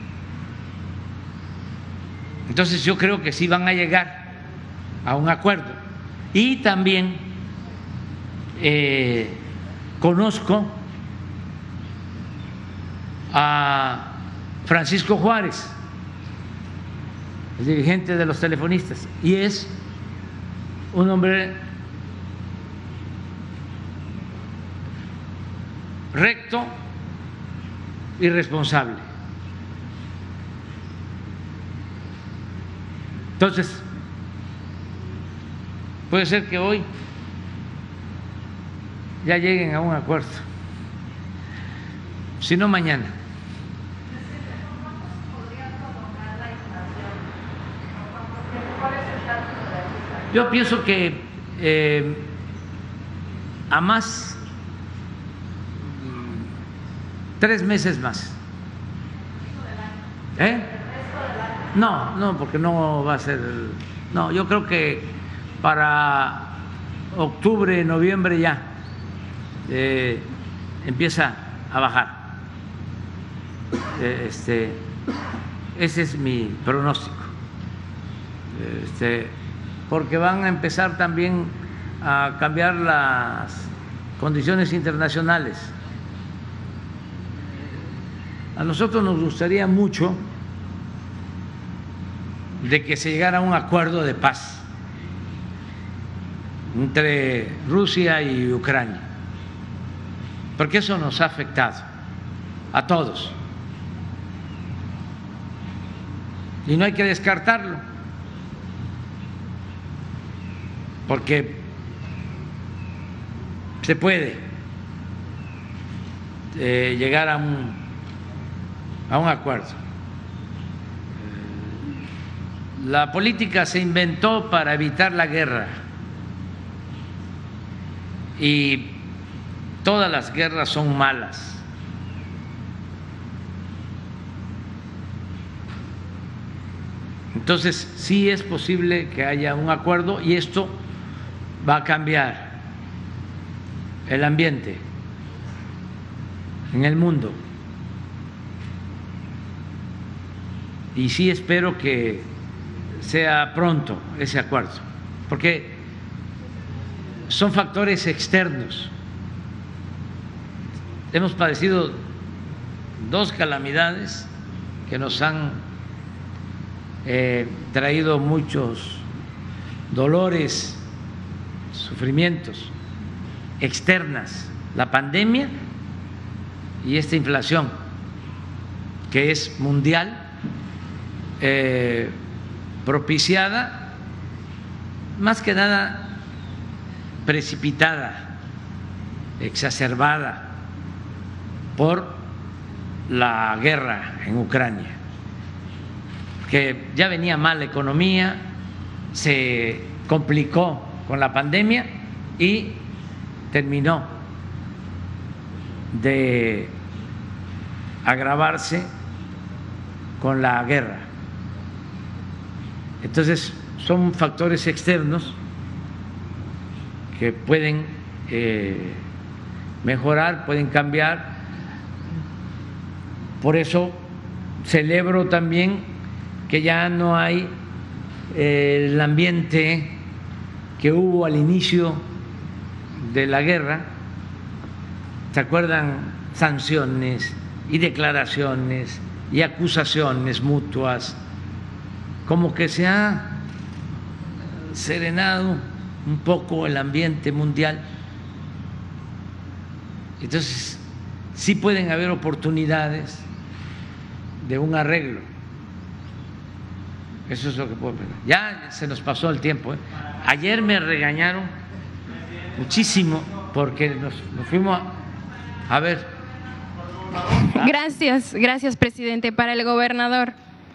Entonces yo creo que sí van a llegar a un acuerdo. Y también eh, conozco a Francisco Juárez, el dirigente de los telefonistas, y es un hombre recto y responsable. Entonces, puede ser que hoy ya lleguen a un acuerdo, si no mañana. Yo pienso que eh, a más tres meses más. ¿Eh? No, no, porque no va a ser. No, yo creo que para octubre, noviembre ya eh, empieza a bajar. Eh, este, ese es mi pronóstico. Este, porque van a empezar también a cambiar las condiciones internacionales. a nosotros nos gustaría mucho de que se llegara a un acuerdo de paz entre Rusia y Ucrania, porque eso nos ha afectado a todos y no hay que descartarlo, porque se puede eh, llegar a un, a un acuerdo. La política se inventó para evitar la guerra y todas las guerras son malas. Entonces, sí es posible que haya un acuerdo y esto va a cambiar el ambiente en el mundo. Y sí espero que sea pronto ese acuerdo, porque son factores externos. Hemos padecido dos calamidades que nos han eh, traído muchos dolores, sufrimientos externas, la pandemia y esta inflación que es mundial, eh, propiciada, más que nada precipitada, exacerbada por la guerra en Ucrania, que ya venía mal la economía, se complicó con la pandemia y terminó de agravarse con la guerra. Entonces, son factores externos que pueden eh, mejorar, pueden cambiar. Por eso celebro también que ya no hay eh, el ambiente que hubo al inicio de la guerra. ¿Se acuerdan? Sanciones y declaraciones y acusaciones mutuas, como que se ha serenado un poco el ambiente mundial. Entonces, sí pueden haber oportunidades de un arreglo. Eso es lo que puedo pensar. Ya se nos pasó el tiempo, ¿eh? Ayer me regañaron muchísimo porque nos, nos fuimos a, a ver. Gracias, gracias, presidente. Para el gobernador.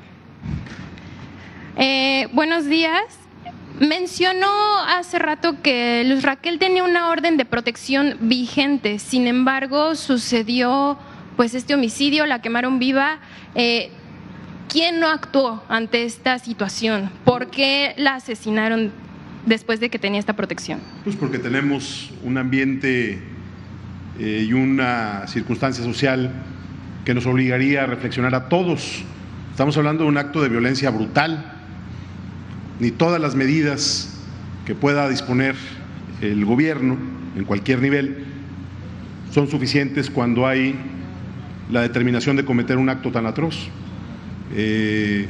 Eh, buenos días. Mencionó hace rato que Luz Raquel tenía una orden de protección vigente. Sin embargo, sucedió pues este homicidio, la quemaron viva. Eh, ¿Quién no actuó ante esta situación? ¿Por qué la asesinaron después de que tenía esta protección? Pues porque tenemos un ambiente eh, y una circunstancia social que nos obligaría a reflexionar a todos. Estamos hablando de un acto de violencia brutal. Ni todas las medidas que pueda disponer el gobierno en cualquier nivel son suficientes cuando hay la determinación de cometer un acto tan atroz. Eh,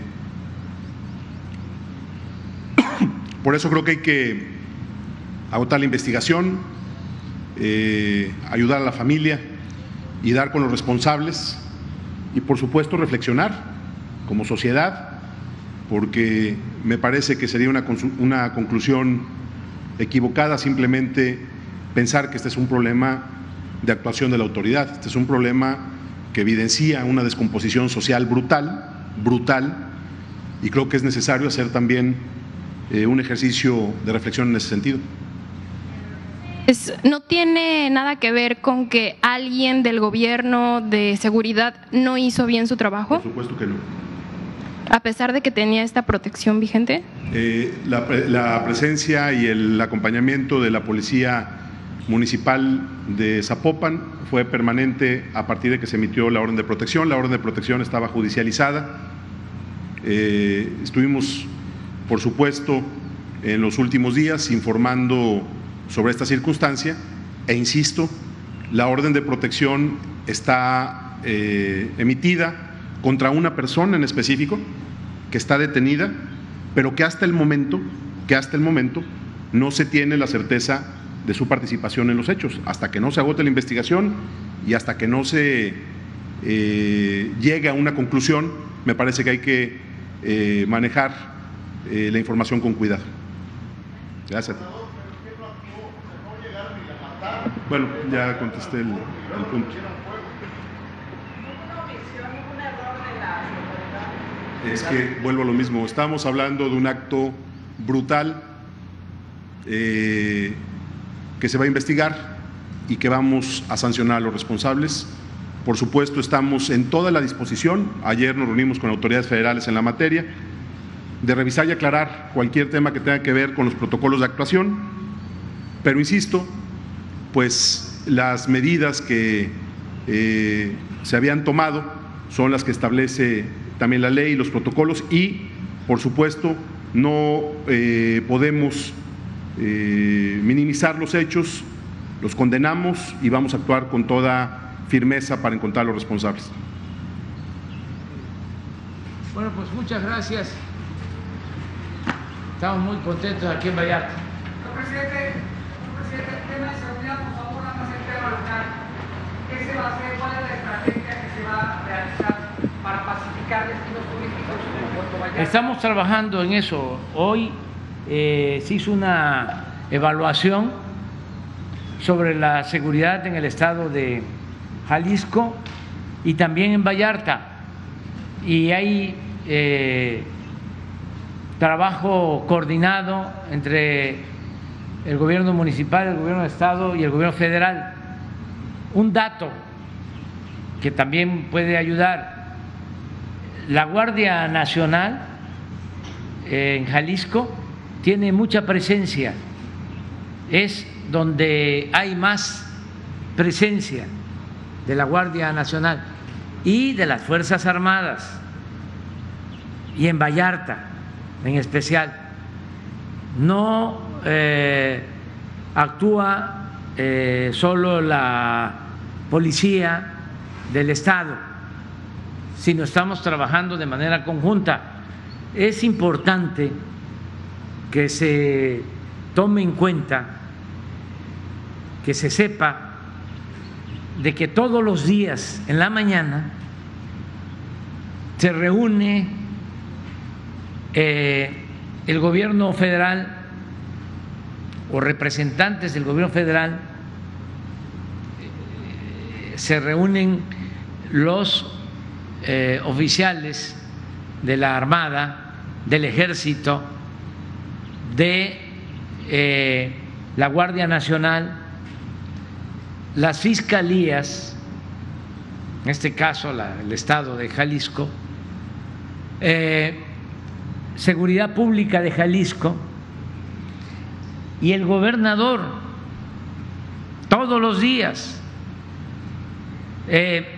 por eso creo que hay que agotar la investigación, eh, ayudar a la familia y dar con los responsables y, por supuesto, reflexionar como sociedad, porque me parece que sería una, una conclusión equivocada simplemente pensar que este es un problema de actuación de la autoridad. Este es un problema que evidencia una descomposición social brutal, brutal, y creo que es necesario hacer también eh, un ejercicio de reflexión en ese sentido. Es, ¿No tiene nada que ver con que alguien del gobierno de seguridad no hizo bien su trabajo? Por supuesto que no. A pesar de que tenía esta protección vigente. Eh, la, la presencia y el acompañamiento de la Policía Municipal de Zapopan fue permanente a partir de que se emitió la orden de protección. La orden de protección estaba judicializada. Eh, estuvimos, por supuesto, en los últimos días informando sobre esta circunstancia e insisto, la orden de protección está eh, emitida contra una persona en específico que está detenida, pero que hasta el momento, que hasta el momento no se tiene la certeza de su participación en los hechos, hasta que no se agote la investigación y hasta que no se eh, llegue a una conclusión. Me parece que hay que eh, manejar eh, la información con cuidado. Gracias. Bueno, ya contesté el, el punto. Es que vuelvo a lo mismo, estamos hablando de un acto brutal eh, que se va a investigar y que vamos a sancionar a los responsables. Por supuesto, estamos en toda la disposición, ayer nos reunimos con autoridades federales en la materia, de revisar y aclarar cualquier tema que tenga que ver con los protocolos de actuación, pero insisto, pues las medidas que eh, se habían tomado son las que establece también la ley y los protocolos y, por supuesto, no eh, podemos eh, minimizar los hechos, los condenamos y vamos a actuar con toda firmeza para encontrar a los responsables. Bueno, pues muchas gracias. Estamos muy contentos aquí en Vallarta. Señor presidente, señor presidente, el tema de seguridad, por favor, nada más el tema local. ¿Qué se va a hacer? ¿Cuál es la estrategia que se va a realizar para pacificar destinos turísticos en Puerto Vallarta? Estamos trabajando en eso. Hoy eh, se hizo una evaluación sobre la seguridad en el estado de Jalisco y también en Vallarta. Y hay eh, trabajo coordinado entre el gobierno municipal, el gobierno de estado y el gobierno federal. Un dato que también puede ayudar: la Guardia Nacional eh, en Jalisco tiene mucha presencia, es donde hay más presencia de la Guardia Nacional y de las Fuerzas Armadas, y en Vallarta en especial. No eh, actúa eh, solo la policía del Estado, sino estamos trabajando de manera conjunta. Es importante que se tome en cuenta, que se sepa de que todos los días en la mañana se reúne eh, el gobierno federal o representantes del gobierno federal, eh, se reúnen los eh, oficiales de la Armada, del Ejército, de eh, la Guardia Nacional, las fiscalías, en este caso la, el estado de Jalisco, eh, Seguridad Pública de Jalisco y el gobernador, todos los días. Eh,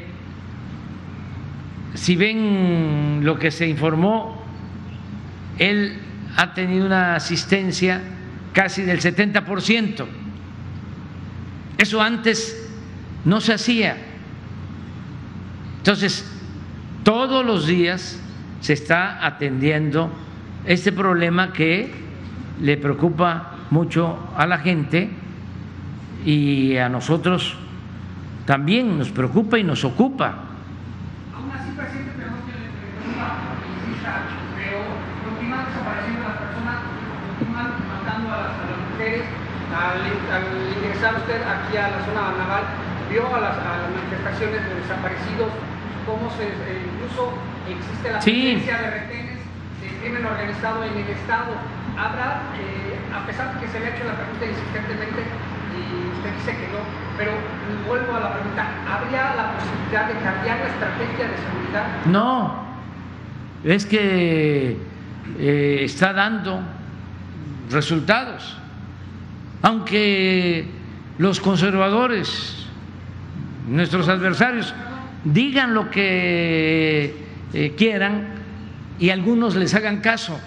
si ven lo que se informó, él ha tenido una asistencia casi del setenta por ciento. Eso antes no se hacía. Entonces, todos los días se está atendiendo este problema que le preocupa mucho a la gente y a nosotros también nos preocupa y nos ocupa. Aún así, presidente, perdón que le pregunta, pero continúan desapareciendo las personas, continúan matando a las, a las mujeres. Al, al ingresar usted aquí a la zona naval, vio a las, a las manifestaciones de desaparecidos, cómo se, eh, incluso existe la sí. presencia de retenes de crimen organizado en el Estado. Habrá, eh, a pesar de que se le ha hecho la pregunta insistentemente y usted dice que no, pero vuelvo a la pregunta, ¿habría la posibilidad de cambiar la estrategia de seguridad? No, es que eh, está dando resultados. Aunque los conservadores, nuestros adversarios, digan lo que eh, quieran y algunos les hagan caso,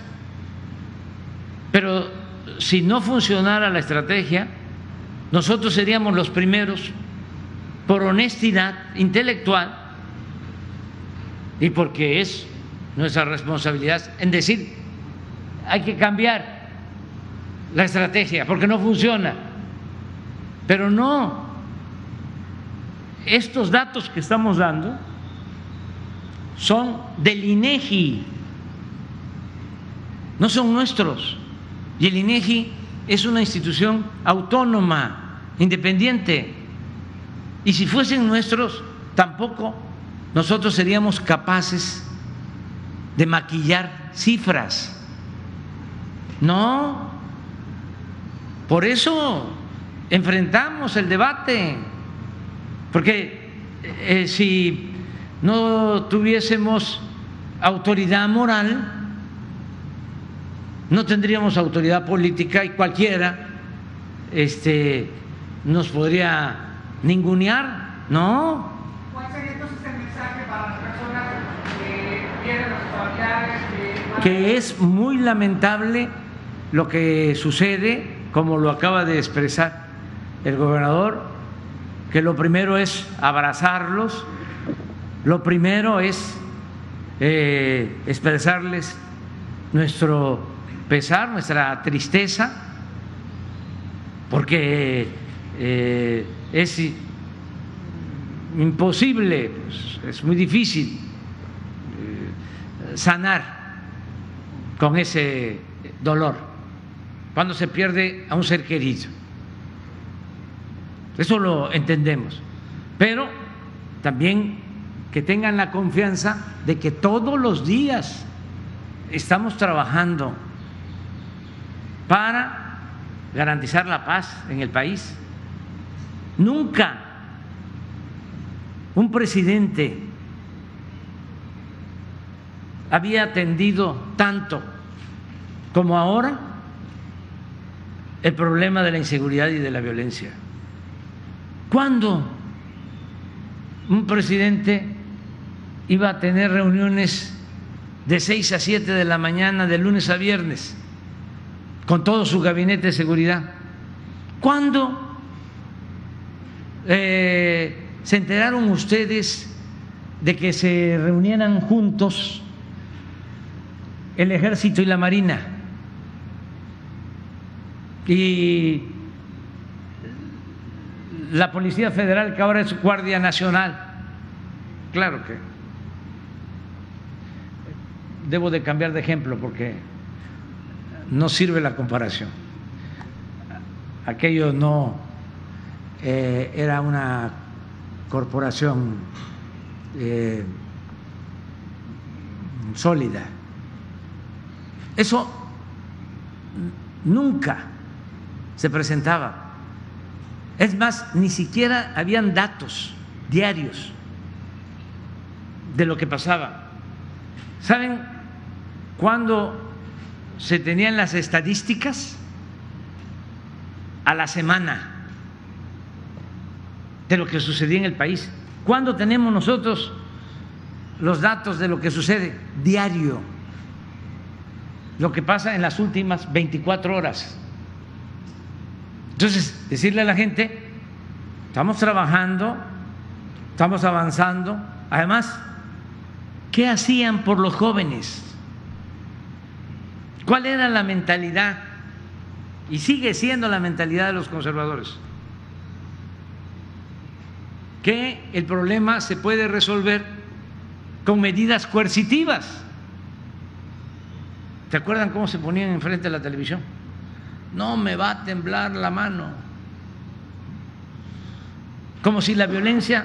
pero si no funcionara la estrategia, nosotros seríamos los primeros, por honestidad intelectual, y porque es nuestra responsabilidad en decir, hay que cambiar la estrategia porque no funciona. Pero no, estos datos que estamos dando son del INEGI, no son nuestros. Y el INEGI es una institución autónoma, independiente. Y si fuesen nuestros, tampoco nosotros seríamos capaces de maquillar cifras. No, por eso enfrentamos el debate, porque eh, si no tuviésemos autoridad moral, no tendríamos autoridad política y cualquiera este, nos podría ningunear, ¿no? ¿Cuál sería entonces el mensaje para las personas que pierden las familiares? Que, que es muy lamentable lo que sucede, como lo acaba de expresar el gobernador, que lo primero es abrazarlos, lo primero es eh, expresarles nuestro pesar, nuestra tristeza, porque eh, es imposible, pues, es muy difícil eh, sanar con ese dolor cuando se pierde a un ser querido. Eso lo entendemos, pero también que tengan la confianza de que todos los días estamos trabajando para garantizar la paz en el país. Nunca un presidente había atendido tanto como ahora el problema de la inseguridad y de la violencia. ¿Cuándo un presidente iba a tener reuniones de seis a siete de la mañana, de lunes a viernes, con todo su gabinete de seguridad? ¿Cuándo eh, se enteraron ustedes de que se reunieran juntos el Ejército y la Marina y la Policía Federal, que ahora es Guardia Nacional? Claro que debo de cambiar de ejemplo porque no sirve la comparación. Aquello no eh, era una corporación eh, sólida. Eso nunca se presentaba. Es más, ni siquiera habían datos diarios de lo que pasaba. ¿Saben cuándo se tenían las estadísticas? A la semana de lo que sucedía en el país. ¿Cuándo tenemos nosotros los datos de lo que sucede? Diario. Lo que pasa en las últimas veinticuatro horas. Entonces, decirle a la gente, estamos trabajando, estamos avanzando. Además, ¿qué hacían por los jóvenes? ¿Cuál era la mentalidad? Y sigue siendo la mentalidad de los conservadores. Que el problema se puede resolver con medidas coercitivas. ¿Se acuerdan cómo se ponían enfrente de la televisión? No me va a temblar la mano. Como si la violencia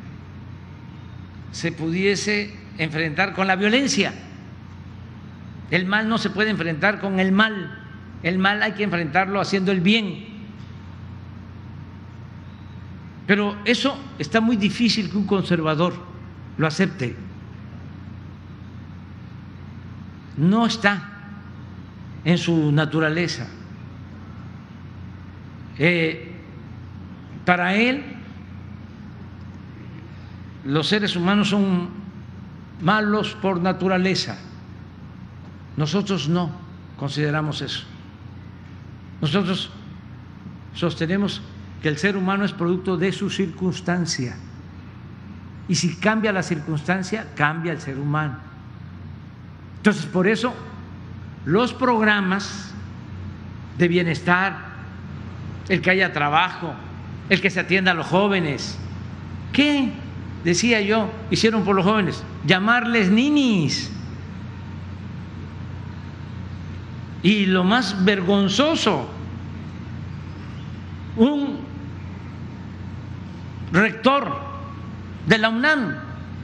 se pudiese enfrentar con la violencia. El mal no se puede enfrentar con el mal. El mal hay que enfrentarlo haciendo el bien. Pero eso está muy difícil que un conservador lo acepte. No está en su naturaleza. Eh, para él, los seres humanos son malos por naturaleza. Nosotros no consideramos eso. Nosotros sostenemos que el ser humano es producto de su circunstancia Y si cambia la circunstancia, cambia el ser humano. Entonces, por eso, los programas de bienestar, el que haya trabajo, el que se atienda a los jóvenes, ¿qué, decía yo, hicieron por los jóvenes? Llamarles ninis. Y lo más vergonzoso, un rector de la UNAM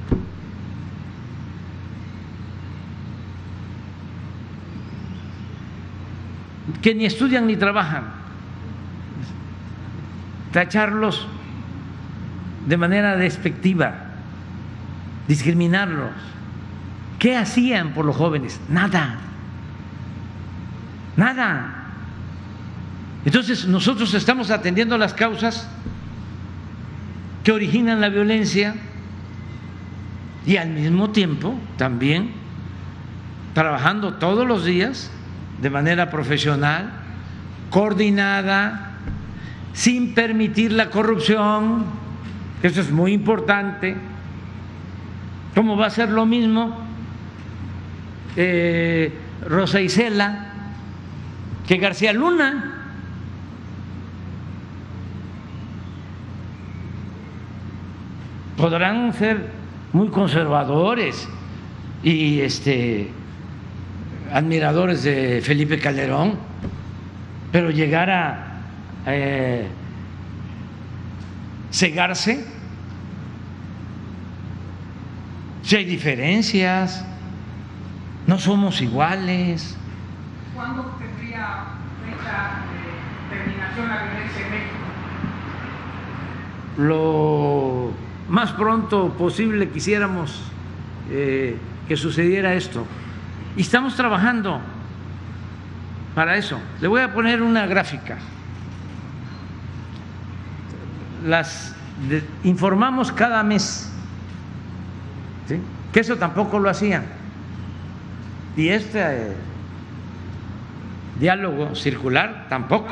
que ni estudian ni trabajan, tacharlos de manera despectiva, discriminarlos. ¿Qué hacían por los jóvenes? Nada, nada. Entonces nosotros estamos atendiendo las causas que originan la violencia y al mismo tiempo también trabajando todos los días de manera profesional, coordinada, sin permitir la corrupción. Eso es muy importante. ¿Cómo va a ser lo mismo eh, Rosa Isela que García Luna? Podrán ser muy conservadores y este admiradores de Felipe Calderón, pero llegar a eh, cegarse, si hay diferencias, no somos iguales. ¿Cuándo tendría fecha de terminación la violencia en México? Lo más pronto posible quisiéramos eh, que sucediera esto. Y estamos trabajando para eso. Le voy a poner una gráfica. Las de, informamos cada mes, ¿sí? Que eso tampoco lo hacían. Y este eh, diálogo circular tampoco.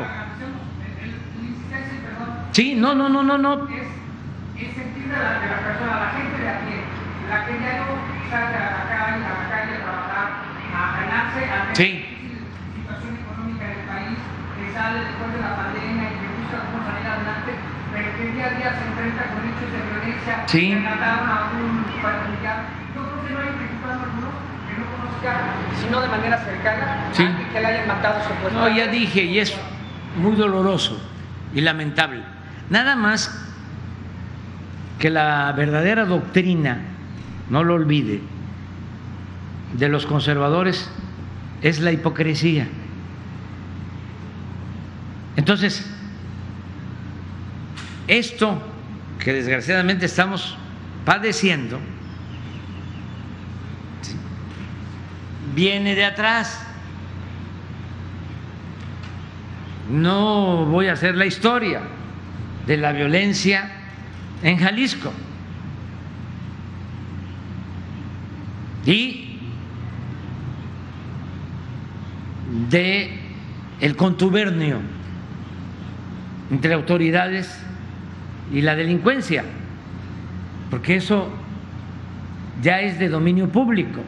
Sí, no, no, no, no, no. Es sentir de la, de la persona, la gente de aquí, la que ya no sale a la calle, a la calle a trabajar, a ganarse, a ver sí. la difícil situación económica del país, que sale después de la pandemia y que busca cómo salir adelante, pero que día a día se enfrenta con hechos de violencia, sí. que mataron a un familiar. Yo creo que no hay mexicano alguno que no conozca, sino de manera cercana, sí. a que le hayan matado supuestamente. No, ya dije, y es muy doloroso y lamentable. Nada más que la verdadera doctrina, no lo olvide, de los conservadores es la hipocresía. Entonces, esto que desgraciadamente estamos padeciendo viene de atrás. No voy a hacer la historia de la violencia en Jalisco y de el contubernio entre autoridades y la delincuencia, porque eso ya es de dominio público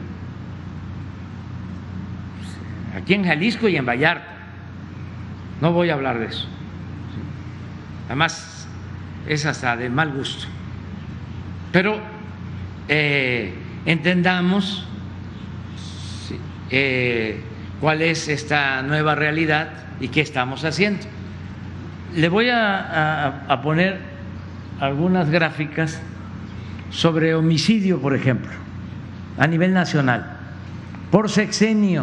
aquí en Jalisco y en Vallarta. No voy a hablar de eso, además es hasta de mal gusto, pero eh, entendamos sí, eh, cuál es esta nueva realidad y qué estamos haciendo. Le voy a, a, a poner algunas gráficas sobre homicidio, por ejemplo, a nivel nacional, por sexenio.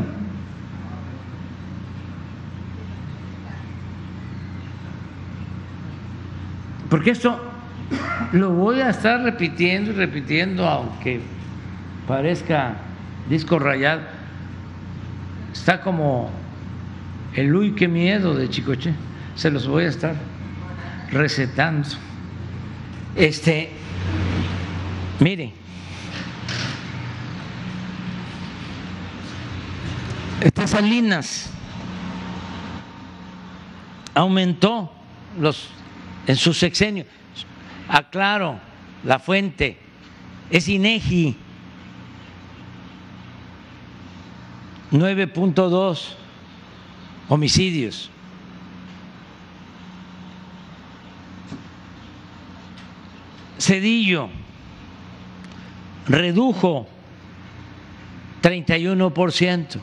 Porque esto lo voy a estar repitiendo y repitiendo, aunque parezca disco rayado. Está como el uy, qué miedo de Chicoche. Se los voy a estar recetando. Este, mire, estas Salinas aumentó los en su sexenio. Aclaro la fuente, es INEGI, nueve punto dos homicidios. Cedillo redujo treinta y uno por ciento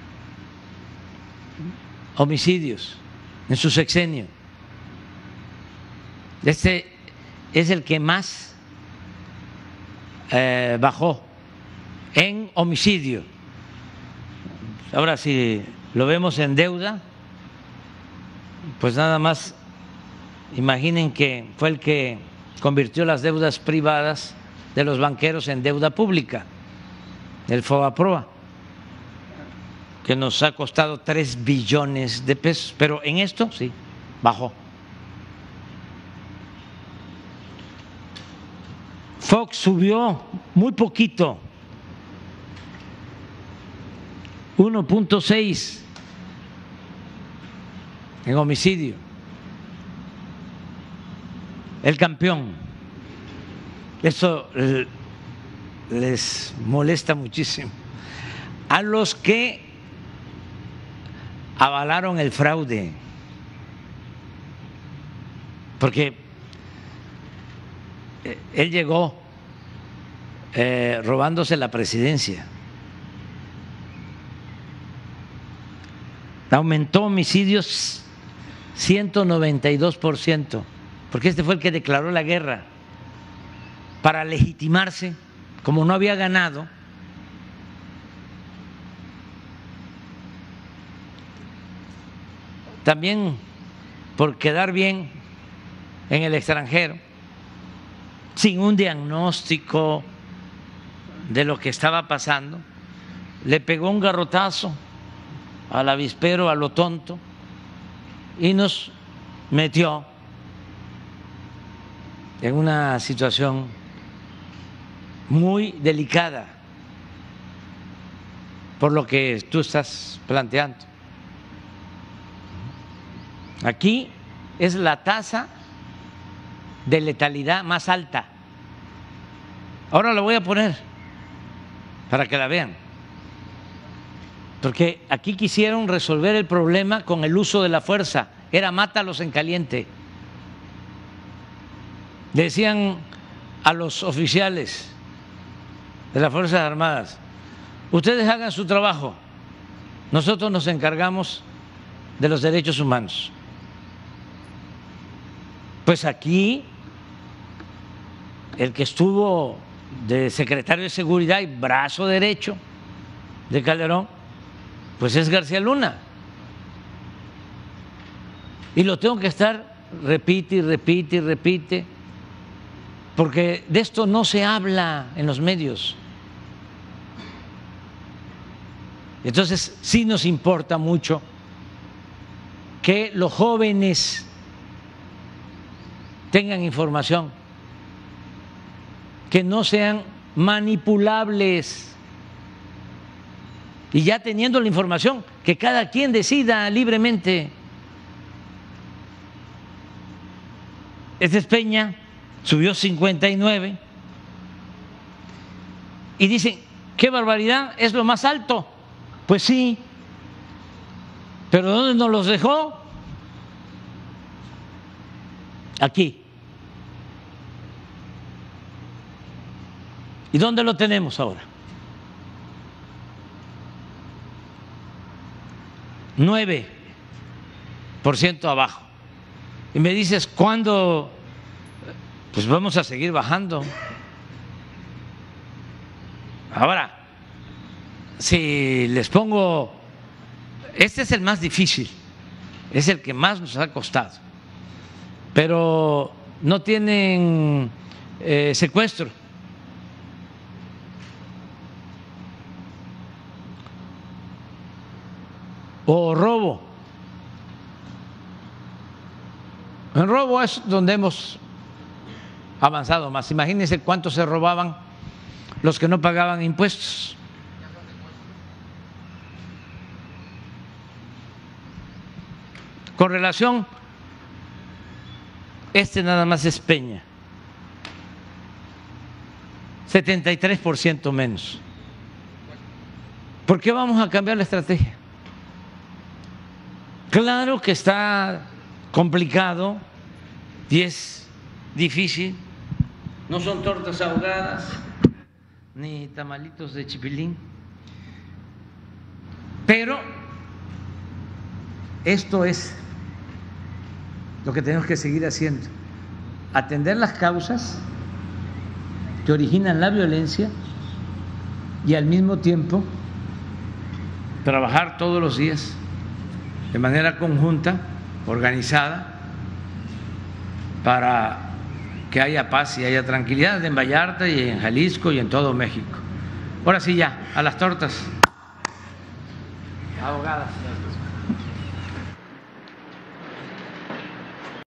homicidios en su sexenio. Este es el que más eh, bajó en homicidio. Ahora, si lo vemos en deuda, pues nada más imaginen que fue el que convirtió las deudas privadas de los banqueros en deuda pública, el FOBAPROA, que nos ha costado tres billones de pesos, pero en esto sí, bajó. Fox subió muy poquito, uno punto seis en homicidio. El Campeón, eso les molesta muchísimo a los que avalaron el fraude, porque él llegó eh, robándose la presidencia, aumentó homicidios ciento noventa y dos por ciento, porque este fue el que declaró la guerra para legitimarse, como no había ganado. También por quedar bien en el extranjero, sin un diagnóstico de lo que estaba pasando, le pegó un garrotazo al avispero, a lo tonto, y nos metió en una situación muy delicada por lo que tú estás planteando. Aquí es la tasa de letalidad más alta. Ahora la voy a poner para que la vean, porque aquí quisieron resolver el problema con el uso de la fuerza, era mátalos en caliente. Decían a los oficiales de las Fuerzas Armadas: ustedes hagan su trabajo, nosotros nos encargamos de los derechos humanos. Pues aquí el que estuvo de secretario de Seguridad y brazo derecho de Calderón, pues es García Luna. Y lo tengo que estar repite y repite y repite, porque de esto no se habla en los medios. Entonces sí nos importa mucho que los jóvenes tengan información, que no sean manipulables, y ya teniendo la información, que cada quien decida libremente. Este es Peña, subió cincuenta y nueve, y dicen: qué barbaridad, es lo más alto. Pues sí, pero ¿dónde nos los dejó? Aquí. ¿Y dónde lo tenemos ahora? nueve por ciento abajo. Y me dices: ¿cuándo? Pues vamos a seguir bajando. Ahora, si les pongo, este es el más difícil, es el que más nos ha costado, pero no tienen eh, secuestro. O robo. En robo es donde hemos avanzado más. Imagínense cuánto se robaban los que no pagaban impuestos. Con relación, este nada más es Peña, setenta y tres por ciento menos. ¿Por qué vamos a cambiar la estrategia? Claro que está complicado y es difícil. No son tortas ahogadas ni tamalitos de chipilín. Pero esto es lo que tenemos que seguir haciendo. Atender las causas que originan la violencia y al mismo tiempo trabajar todos los días de manera conjunta, organizada, para que haya paz y haya tranquilidad en Vallarta y en Jalisco y en todo México. Ahora sí ya, a las tortas ahogadas.